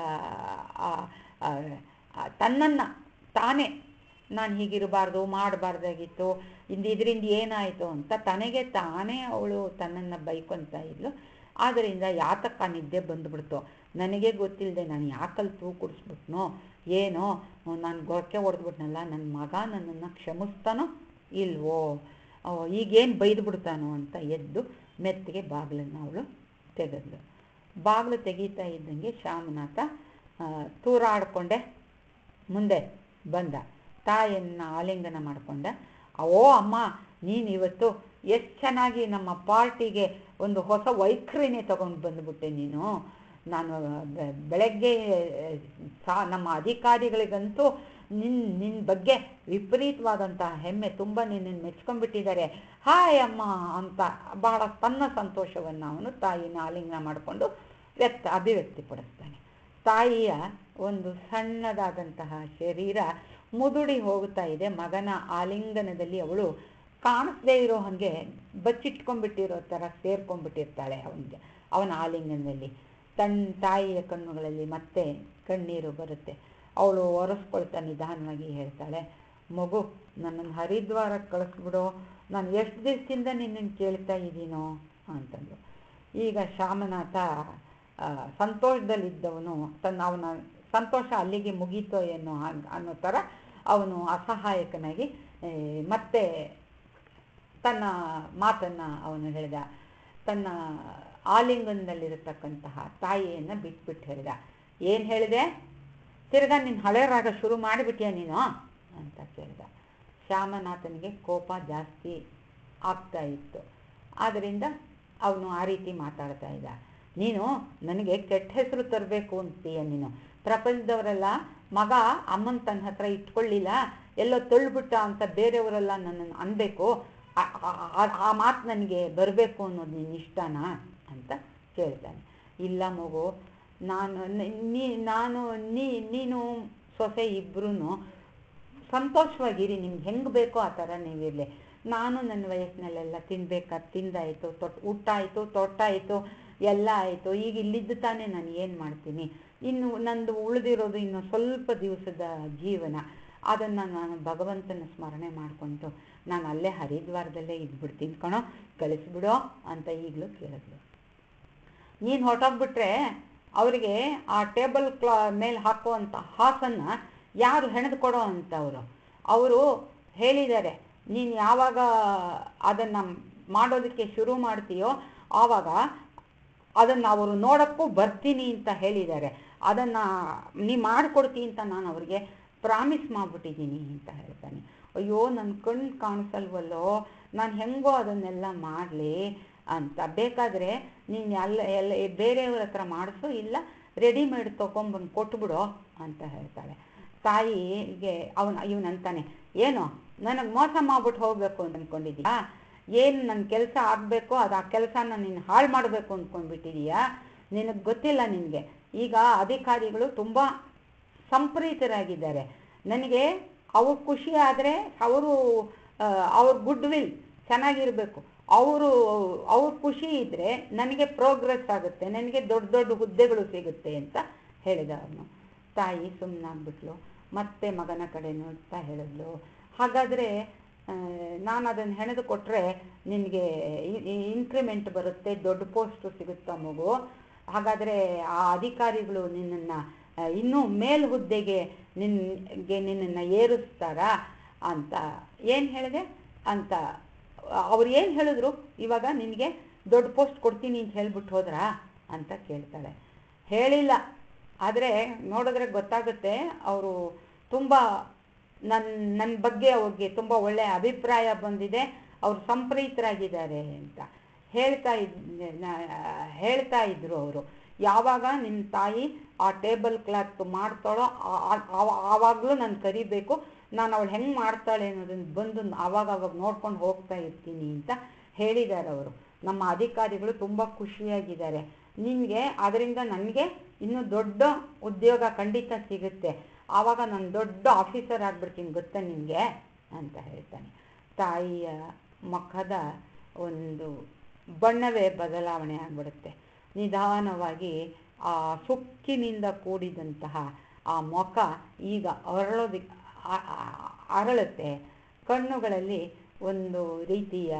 ತನ್ನನ್ನು ತಾನೇ ನಾನು ಹೀಗಿರಬಾರ್ದು, ಮಾಡಬಾರ್ದಾಗಿತ್ತು, ಇದರಿಂದ ಏನಾಯಿತು ಅಂತ ತನಗೆ ತಾನೇ ಅವಳು ತನ್ನನ್ನು ಬೈಕೊತಾ ಇದ್ಲು. ಆದ್ದರಿಂದ ಯಾತಕ್ಕ ನಿದ್ದೆ ಬಂದುಬಿಡ್ತು, ನನಗೆ ಗೊತ್ತಿಲ್ಲದೆ ನಾನು ಯಾಕಲ್ಲಿ ತೂ ಕುಡಿಸ್ಬಿಟ್ನೋ ಏನೋ, ನಾನು ಗೊರಕೆ ಹೊಡೆದ್ಬಿಟ್ನಲ್ಲ, ನನ್ನ ಮಗ ನನ್ನನ್ನು ಕ್ಷಮಿಸ್ತಾನೋ ಇಲ್ವೋ, ಈಗೇನು ಬೈದ್ಬಿಡ್ತಾನೋ ಅಂತ ಎದ್ದು ಮೆತ್ತಿಗೆ ಬಾಗಿಲನ್ನು ಅವಳು ತೆಗೆದ್ಲು. ಬಾಗಿಲು ತೆಗೀತಾ ಇದ್ದಂಗೆ ಶಾಮನಾಥ ತೂರಾಡಿಕೊಂಡೆ ಮುಂದೆ ಬಂದ. ತಾಯಿಯನ್ನು ಆಲಿಂಗನ ಮಾಡಿಕೊಂಡ. ಓ ಅಮ್ಮ, ನೀನು ಇವತ್ತು ಎಷ್ಟು ಚೆನ್ನಾಗಿ ನಮ್ಮ ಪಾರ್ಟಿಗೆ ಒಂದು ಹೊಸ ವೈಖರಿನೇ ತಗೊಂಡು ಬಂದುಬಿಟ್ಟೆ ನೀನು. ನಾನು ಬೆಳಗ್ಗೆ ನಮ್ಮ ಅಧಿಕಾರಿಗಳಿಗಂತೂ ನಿನ್ನ ಬಗ್ಗೆ ವಿಪರೀತವಾದಂತಹ ಹೆಮ್ಮೆ, ತುಂಬ ನಿನ್ನನ್ನು ಮೆಚ್ಕೊಂಡ್ಬಿಟ್ಟಿದ್ದಾರೆ, ಹಾಯ್ ಅಮ್ಮ ಅಂತ ಬಹಳ ತನ್ನ ಸಂತೋಷವನ್ನು ಅವನು ತಾಯಿನ ಆಲಿಂಗನ ಮಾಡಿಕೊಂಡು ಅಭಿವ್ಯಕ್ತಿಪಡಿಸ್ತಾನೆ. ತಾಯಿಯ ಒಂದು ಸಣ್ಣದಾದಂತಹ ಶರೀರ ಮುದುಡಿ ಹೋಗ್ತಾ ಇದೆ. ಮಗನ ಆಲಿಂಗನದಲ್ಲಿ ಅವಳು ಕಾಣಿಸದೇ ಇರೋ ಹಾಗೆ ಬಚ್ಚಿಟ್ಕೊಂಡ್ಬಿಟ್ಟಿರೋ ಥರ ಸೇರ್ಕೊಂಡ್ಬಿಟ್ಟಿರ್ತಾಳೆ ಅವನ ಆಲಿಂಗನದಲ್ಲಿ. ತನ್ನ ತಾಯಿಯ ಕಣ್ಣುಗಳಲ್ಲಿ ಮತ್ತೆ ಕಣ್ಣೀರು ಬರುತ್ತೆ. ಅವಳು ಒರೆಸ್ಕೊಳ್ತಾ ನಿಧಾನವಾಗಿ ಹೇಳ್ತಾಳೆ, ಮಗು ನನ್ನನ್ನು ಹರಿದ್ವಾರಕ್ಕೆ ಕಳಿಸ್ಬಿಡು, ನಾನು ಎಷ್ಟು ದಿವಸದಿಂದ ನಿನ್ನನ್ನು ಕೇಳ್ತಾ ಇದ್ದೀನೋ ಅಂತಂದು. ಈಗ ಶಾಮನಾಥ ಸಂತೋಷದಲ್ಲಿದ್ದವನು ಅವನ ಸಂತೋಷ ಅಲ್ಲಿಗೆ ಮುಗೀತೋ ಅನ್ನೋ ಥರ ಅವನು ಅಸಹಾಯಕನಾಗಿ ಮತ್ತೆ ತನ್ನ ಮಾತನ್ನು ಅವನು ಹೇಳಿದ. ತನ್ನ ಆಲಿಂಗನದಲ್ಲಿರತಕ್ಕಂತಹ ತಾಯಿಯನ್ನು ಬಿಟ್ಬಿಟ್ಟು ಹೇಳಿದ. ಏನು ಹೇಳಿದೆ, ತಿರ್ಗಾ ನಿನ್ನ ಹಳೆ ರಾಗ ಶುರು ಮಾಡಿಬಿಟ್ಯಾ ನೀನು ಅಂತ ಕೇಳಿದ. ಶ್ಯಾಮನಾಥನಿಗೆ ಕೋಪ ಜಾಸ್ತಿ ಆಗ್ತಾ ಇತ್ತು. ಆದ್ದರಿಂದ ಅವನು ಆ ರೀತಿ ಮಾತಾಡ್ತಾ ಇದ್ದ. ನೀನು ನನಗೆ ಕೆಟ್ಟ ಹೆಸರು ತರಬೇಕು ಅಂತೀಯ ನೀನು. ಪ್ರಪಂಚದವರೆಲ್ಲ ಮಗ ಅಮ್ಮನ ತನ್ನ ಹತ್ರ ಇಟ್ಕೊಳ್ಳಿಲ್ಲ, ಎಲ್ಲೋ ತಳ್ಳಿಬಿಟ್ಟ ಅಂತ ಬೇರೆಯವರೆಲ್ಲ ನನ್ನನ್ನು ಅನ್ಬೇಕು, ಆ ಮಾತು ನನಗೆ ಬರಬೇಕು ಅನ್ನೋದು ನಿನ್ನ ಇಷ್ಟನಾ ಅಂತ ಕೇಳ್ತಾನೆ. ಇಲ್ಲ ಮಗು, ನೀನು ಸೊಸೆ ಇಬ್ಬರೂ ಸಂತೋಷವಾಗಿರಿ, ನಿಮ್ಗೆ ಹೆಂಗೆ ಬೇಕೋ ಆ ಥರ ನೀವಿರಲಿ. ನಾನು ನನ್ನ ವಯಸ್ಸಿನಲ್ಲೆಲ್ಲ ತಿಂದಾಯಿತು, ಊಟ ಆಯಿತು, ತೊಟ್ಟಾಯಿತು, ಎಲ್ಲ ಆಯಿತು. ಈಗ ಇಲ್ಲಿದ್ದು ತಾನೇ ನಾನು ಏನು ಮಾಡ್ತೀನಿ, ಇನ್ನು ನಂದು ಉಳಿದಿರೋದು ಇನ್ನು ಸ್ವಲ್ಪ ದಿವಸದ ಜೀವನ. ಅದನ್ನು ನಾನು ಭಗವಂತನ ಸ್ಮರಣೆ ಮಾಡಿಕೊಂಡು ನಾನು ಅಲ್ಲೇ ಹರಿದ್ವಾರದಲ್ಲೇ ಇದ್ಬಿಡ್ತೀನಿ ಕಣೋ, ಕಳಿಸ್ಬಿಡೋ ಅಂತ ಈಗಲೂ ಕೇಳಿದ್ಲು. ನೀನು ಹೊರಟೋಗ್ಬಿಟ್ರೆ ಅವರಿಗೆ ಆ ಟೇಬಲ್ ಮೇಲೆ ಹಾಕುವಂಥ ಹಾಸನ್ನ ಯಾರು ಹೆಣೆದು ಕೊಡೋ ಅಂತವರು ಅವರು ಹೇಳಿದ್ದಾರೆ. ನೀನು ಯಾವಾಗ ಅದನ್ನು ಮಾಡೋದಕ್ಕೆ ಶುರು ಮಾಡ್ತೀಯೋ ಆವಾಗ ಅದನ್ನು ಅವರು ನೋಡೋಕ್ಕೂ ಬರ್ತೀನಿ ಅಂತ ಹೇಳಿದ್ದಾರೆ. ಅದನ್ನು ನೀ ಮಾಡಿಕೊಡ್ತೀನಿ ಅಂತ ನಾನು ಅವ್ರಿಗೆ ಪ್ರಾಮಿಸ್ ಮಾಡಿಬಿಟ್ಟಿದ್ದೀನಿ ಅಂತ ಹೇಳ್ತಾನೆ. ಅಯ್ಯೋ ನನ್ನ ಕಣ್ಣು ಕಾಣಿಸಲ್ವಲ್ಲೋ, ನಾನು ಹೆಂಗೋ ಅದನ್ನೆಲ್ಲ ಮಾಡಲಿ ಅಂತ, ಬೇಕಾದರೆ ನೀನು ಎಲ್ಲ ಬೇರೆಯವ್ರ ಹತ್ರ ಮಾಡಿಸು, ಇಲ್ಲ ರೆಡಿಮೇಡ್ ತೊಗೊಂಬಂದು ಕೊಟ್ಬಿಡೋ ಅಂತ ಹೇಳ್ತಾಳೆ. ತಾಯಿಗೆ ಇವನಂತಾನೆ, ಏನೋ ನನಗೆ ಮೋಸ ಮಾಡ್ಬಿಟ್ಟು ಹೋಗಬೇಕು ಅಂತ ಅಂದ್ಕೊಂಡಿದ್ದೀಯಾ? ಏನು ನನ್ನ ಕೆಲಸ ಆಗಬೇಕು ಅದು ಆ ಕೆಲಸನ ನೀನು ಹಾಳು ಮಾಡಬೇಕು ಅಂದ್ಕೊಂಡ್ಬಿಟ್ಟಿದೀಯಾ? ನಿನಗೆ ಗೊತ್ತಿಲ್ಲ. ನಿನಗೆ ಈಗ ಅಧಿಕಾರಿಗಳು ತುಂಬ ಸಂಪ್ರೀತರಾಗಿದ್ದಾರೆ. ನನಗೆ ಅವ್ರ ಖುಷಿ ಆದರೆ ಅವ್ರ ಗುಡ್ ವಿಲ್ ಚೆನ್ನಾಗಿರಬೇಕು. ಅವ್ರ ಖುಷಿ ಇದ್ದರೆ ನನಗೆ ಪ್ರೋಗ್ರೆಸ್ ಆಗುತ್ತೆ, ನನಗೆ ದೊಡ್ಡ ದೊಡ್ಡ ಹುದ್ದೆಗಳು ಸಿಗುತ್ತೆ ಅಂತ ಹೇಳಿದ ಅವನು. ತಾಯಿ ಸುಮ್ಮನಾಗ್ಬಿಟ್ಲು. ಮತ್ತೆ ಮಗನ ಕಡೆ ನೋಡ್ತಾ ಹೇಳಿದ್ಲು, ಹಾಗಾದರೆ ನಾನು ಅದನ್ನು ಹೆಣೆದು ಕೊಟ್ಟರೆ ನಿನಗೆ ಇನ್ಕ್ರಿಮೆಂಟ್ ಬರುತ್ತೆ, ದೊಡ್ಡ ಪೋಸ್ಟು ಸಿಗುತ್ತಾ ಮಗು? ಹಾಗಾದರೆ ಆ ಅಧಿಕಾರಿಗಳು ನಿನ್ನನ್ನು ಇನ್ನೂ ಮೇಲ್ ಹುದ್ದೆಗೆ ನಿನ್ನನ್ನು ಏರಿಸ್ತಾರಾ ಅಂತ ಏನು ಹೇಳಿದೆ ಅಂತ ಅವ್ರು ಏನು ಹೇಳಿದ್ರು? ಇವಾಗ ನಿನಗೆ ದೊಡ್ಡ ಪೋಸ್ಟ್ ಕೊಡ್ತೀನಿ ಅಂತ ಹೇಳ್ಬಿಟ್ಟು ಹೋದ್ರಾ ಅಂತ ಕೇಳ್ತಾಳೆ. ಹೇಳಿಲ್ಲ, ನೋಡಿದ್ರೆ ಗೊತ್ತಾಗುತ್ತೆ ಅವರು ತುಂಬ ನನ್ನ ಬಗ್ಗೆ ಅವ್ರಿಗೆ ತುಂಬ ಒಳ್ಳೆಯ ಅಭಿಪ್ರಾಯ ಬಂದಿದೆ, ಅವರು ಸಂಪ್ರೀತರಾಗಿದ್ದಾರೆ ಅಂತ ಹೇಳ್ತಾ ಇದ್ರು ಅವರು. ಯಾವಾಗ ನಿನ್ನ ತಾಯಿ ಆ ಟೇಬಲ್ ಕ್ಲಾತ್ ಮಾಡ್ತಾಳೋ ಆವಾಗಲೂ ನಾನು ಕರಿಬೇಕು, ನಾನು ಅವಳು ಹೆಂಗೆ ಮಾಡ್ತಾಳೆ ಅನ್ನೋದನ್ನು ಬಂದು ಆವಾಗ ನೋಡ್ಕೊಂಡು ಹೋಗ್ತಾ ಇರ್ತೀನಿ ಅಂತ ಹೇಳಿದ್ದಾರೆ ಅವರು. ನಮ್ಮ ಅಧಿಕಾರಿಗಳು ತುಂಬ ಖುಷಿಯಾಗಿದ್ದಾರೆ, ನಿನಗೆ ಅದರಿಂದ ನನಗೆ ಇನ್ನೂ ದೊಡ್ಡ ಉದ್ಯೋಗ ಖಂಡಿತ ಸಿಗುತ್ತೆ, ಆವಾಗ ನಾನು ದೊಡ್ಡ ಆಫೀಸರ್ ಆಗಿಬಿಡ್ತೀನಿ ಗೊತ್ತಾ ನಿನಗೆ ಅಂತ ಹೇಳ್ತಾನೆ. ತಾಯಿಯ ಮುಖದ ಒಂದು ಬಣ್ಣವೇ ಬದಲಾವಣೆ ಆಗಿಬಿಡುತ್ತೆ. ನಿಧಾನವಾಗಿ ಆ ಸುಕ್ಕಿನಿಂದ ಕೂಡಿದಂತಹ ಆ ಮುಖ ಈಗ ಅರಳುತ್ತೆ. ಕಣ್ಣುಗಳಲ್ಲಿ ಒಂದು ರೀತಿಯ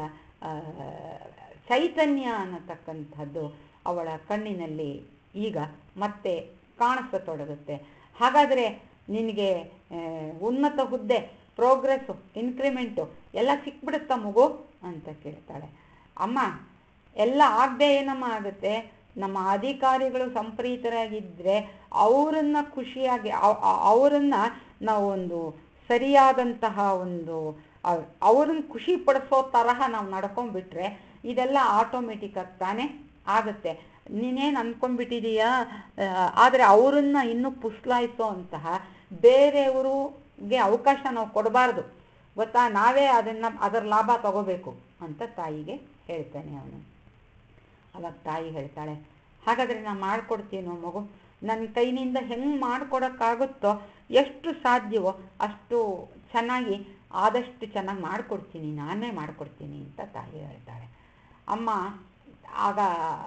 ಚೈತನ್ಯ ಅನ್ನತಕ್ಕಂಥದ್ದು ಅವಳ ಕಣ್ಣಿನಲ್ಲಿ ಈಗ ಮತ್ತೆ ಕಾಣಿಸತೊಡಗುತ್ತೆ. ಹಾಗಾದರೆ ನಿನಗೆ ಉನ್ನತ ಹುದ್ದೆ, ಪ್ರೋಗ್ರೆಸ್ಸು, ಇನ್ಕ್ರಿಮೆಂಟು ಎಲ್ಲ ಸಿಕ್ಬಿಡುತ್ತಾ ಮಗು ಅಂತ ಕೇಳ್ತಾಳೆ. ಅಮ್ಮ ಎಲ್ಲ ಆಗದೆ ಏನಮ್ಮ ಆಗುತ್ತೆ, ನಮ್ಮ ಅಧಿಕಾರಿಗಳು ಸಂಪ್ರೀತರಾಗಿದ್ದರೆ ಅವರನ್ನು ಖುಷಿಯಾಗಿ ಅವರನ್ನು ನಾವು ಒಂದು ಸರಿಯಾದಂತಹ ಅವ್ರನ್ನ ಖುಷಿ ಪಡಿಸೋ ತರಹ ನಾವು ನಡ್ಕೊಂಡ್ಬಿಟ್ರೆ ಇದೆಲ್ಲ ಆಟೋಮೆಟಿಕ್ಕಾಗಿ ತಾನೇ ಆಗುತ್ತೆ. ನೀನೇನು ಅಂದ್ಕೊಂಡ್ಬಿಟ್ಟಿದೀಯಾ? ಆದರೆ ಅವರನ್ನು ಇನ್ನೂ ಪುಸ್ಲಾಯಿಸೋ ಅಂತಹ ಬೇರೆಯವ್ರಿಗೆ ಅವಕಾಶ ನಾವು ಕೊಡಬಾರ್ದು ಗೊತ್ತಾ, ನಾವೇ ಅದರ ಲಾಭ ತಗೋಬೇಕು ಅಂತ ತಾಯಿಗೆ ಹೇಳ್ತಾನೆ ಅವನು. ಅವಾಗ ತಾಯಿ ಹೇಳ್ತಾಳೆ, ಹಾಗಾದರೆ ನಾನು ಮಾಡಿಕೊಡ್ತೀನೋ ಮಗು, ನನ್ನ ಕೈನಿಂದ ಹೆಂಗೆ ಮಾಡಿಕೊಡೋಕ್ಕಾಗುತ್ತೋ, ಎಷ್ಟು ಸಾಧ್ಯವೋ ಅಷ್ಟು ಚೆನ್ನಾಗಿ ಆದಷ್ಟು ಚೆನ್ನಾಗಿ ಮಾಡಿಕೊಡ್ತೀನಿ, ನಾನೇ ಮಾಡಿಕೊಡ್ತೀನಿ ಅಂತ ತಾಯಿ ಹೇಳ್ತಾಳೆ. ಅಮ್ಮ ಆಗ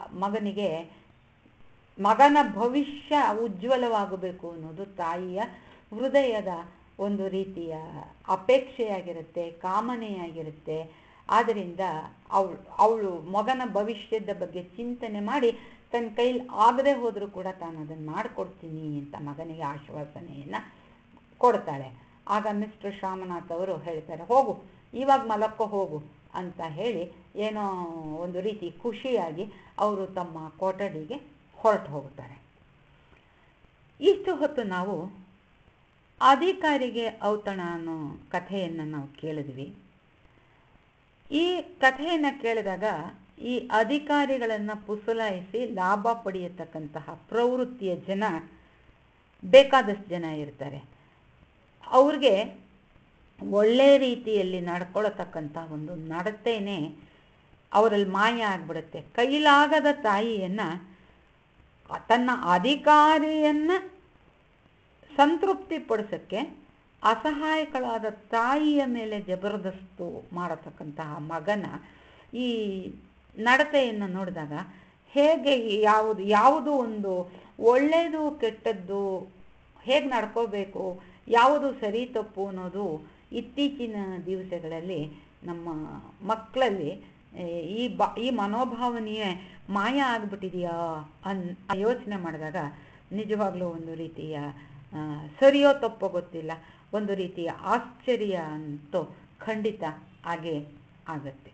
ಮಗನ ಭವಿಷ್ಯ ಉಜ್ವಲವಾಗಬೇಕು ಅನ್ನೋದು ತಾಯಿಯ ಹೃದಯದ ಒಂದು ರೀತಿಯ ಅಪೇಕ್ಷೆಯಾಗಿರುತ್ತೆ, ಕಾಮನೆಯಾಗಿರುತ್ತೆ. ಆದ್ದರಿಂದ ಅವಳು ಮಗನ ಭವಿಷ್ಯದ ಬಗ್ಗೆ ಚಿಂತನೆ ಮಾಡಿ ತನ್ನ ಕೈಲಿ ಆಗದೆ ಹೋದರೂ ಕೂಡ ತಾನು ಅದನ್ನು ಮಾಡಿಕೊಡ್ತೀನಿ ಅಂತ ಮಗನಿಗೆ ಆಶ್ವಾಸನೆಯನ್ನು ಕೊಡ್ತಾಳೆ. ಆಗ ಮಿಸ್ಟರ್ ಶಾಮನಾಥ್ ಅವರು ಹೇಳ್ತಾರೆ, ಹೋಗು ಇವಾಗ ಮಲಕ್ಕೋ ಹೋಗು ಅಂತ ಹೇಳಿ ಏನೋ ಒಂದು ರೀತಿ ಖುಷಿಯಾಗಿ ಅವರು ತಮ್ಮ ಕೊಠಡಿಗೆ ಹೊರಟು ಹೋಗ್ತಾರೆ. ಇಷ್ಟು ಹೊತ್ತು ನಾವು ಅಧಿಕಾರಿಗೆ ಔತಣ ಅನ್ನೋ ಕಥೆಯನ್ನು ನಾವು ಕೇಳಿದ್ವಿ. ಈ ಕಥೆಯನ್ನು ಕೇಳಿದಾಗ ಈ ಅಧಿಕಾರಿಗಳನ್ನು ಪುಸಲಾಯಿಸಿ ಲಾಭ ಪಡೆಯತಕ್ಕಂತಹ ಪ್ರವೃತ್ತಿಯ ಜನ ಬೇಕಾದಷ್ಟು ಜನ ಇರ್ತಾರೆ. ಅವ್ರಿಗೆ ಒಳ್ಳೆ ರೀತಿಯಲ್ಲಿ ನಡ್ಕೊಳ್ಳತಕ್ಕಂಥ ಒಂದು ನಡತೆನೇ ಅವರಲ್ಲಿ ಮಾಯ ಆಗ್ಬಿಡುತ್ತೆ. ಕೈಲಾಗದ ತಾಯಿಯನ್ನು ತನ್ನ ಅಧಿಕಾರಿಯನ್ನು ಸಂತೃಪ್ತಿಪಡಿಸೋಕ್ಕೆ ಅಸಹಾಯಕಳಾದ ತಾಯಿಯ ಮೇಲೆ ಜಬರ್ದಸ್ತು ಮಾಡತಕ್ಕಂತಹ ಮಗನ ಈ ನಡತೆಯನ್ನು ನೋಡಿದಾಗ ಹೇಗೆ ಯಾವುದು ಒಂದು ಒಳ್ಳೆಯದು ಕೆಟ್ಟದ್ದು ಹೇಗೆ ನಡ್ಕೋಬೇಕು, ಯಾವುದು ಸರಿ ತಪ್ಪು ಅನ್ನೋದು ಇತ್ತೀಚಿನ ದಿವಸಗಳಲ್ಲಿ ನಮ್ಮ ಮಕ್ಕಳಲ್ಲಿ ಈ ಮನೋಭಾವನೆಯೇ ಮಾಯ ಆಗಿಬಿಟ್ಟಿದೆಯಾ ಯೋಚನೆ ಮಾಡಿದಾಗ ನಿಜವಾಗ್ಲೂ ಒಂದು ರೀತಿಯ ಸರಿಯೋ ತಪ್ಪೋ ಗೊತ್ತಿಲ್ಲ, ಒಂದು ರೀತಿಯ ಆಶ್ಚರ್ಯ ಅಂತೂ ಖಂಡಿತ ಹಾಗೇ ಆಗತ್ತೆ.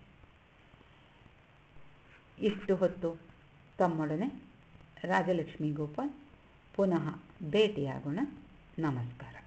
ಇಷ್ಟು ಹೊತ್ತು ತಮ್ಮೊಡನೆ ರಾಜಲಕ್ಷ್ಮಿ ಗೋಪಾಲ್. ಪುನಃ ಭೇಟಿಯಾಗೋಣ. ನಮಸ್ಕಾರ.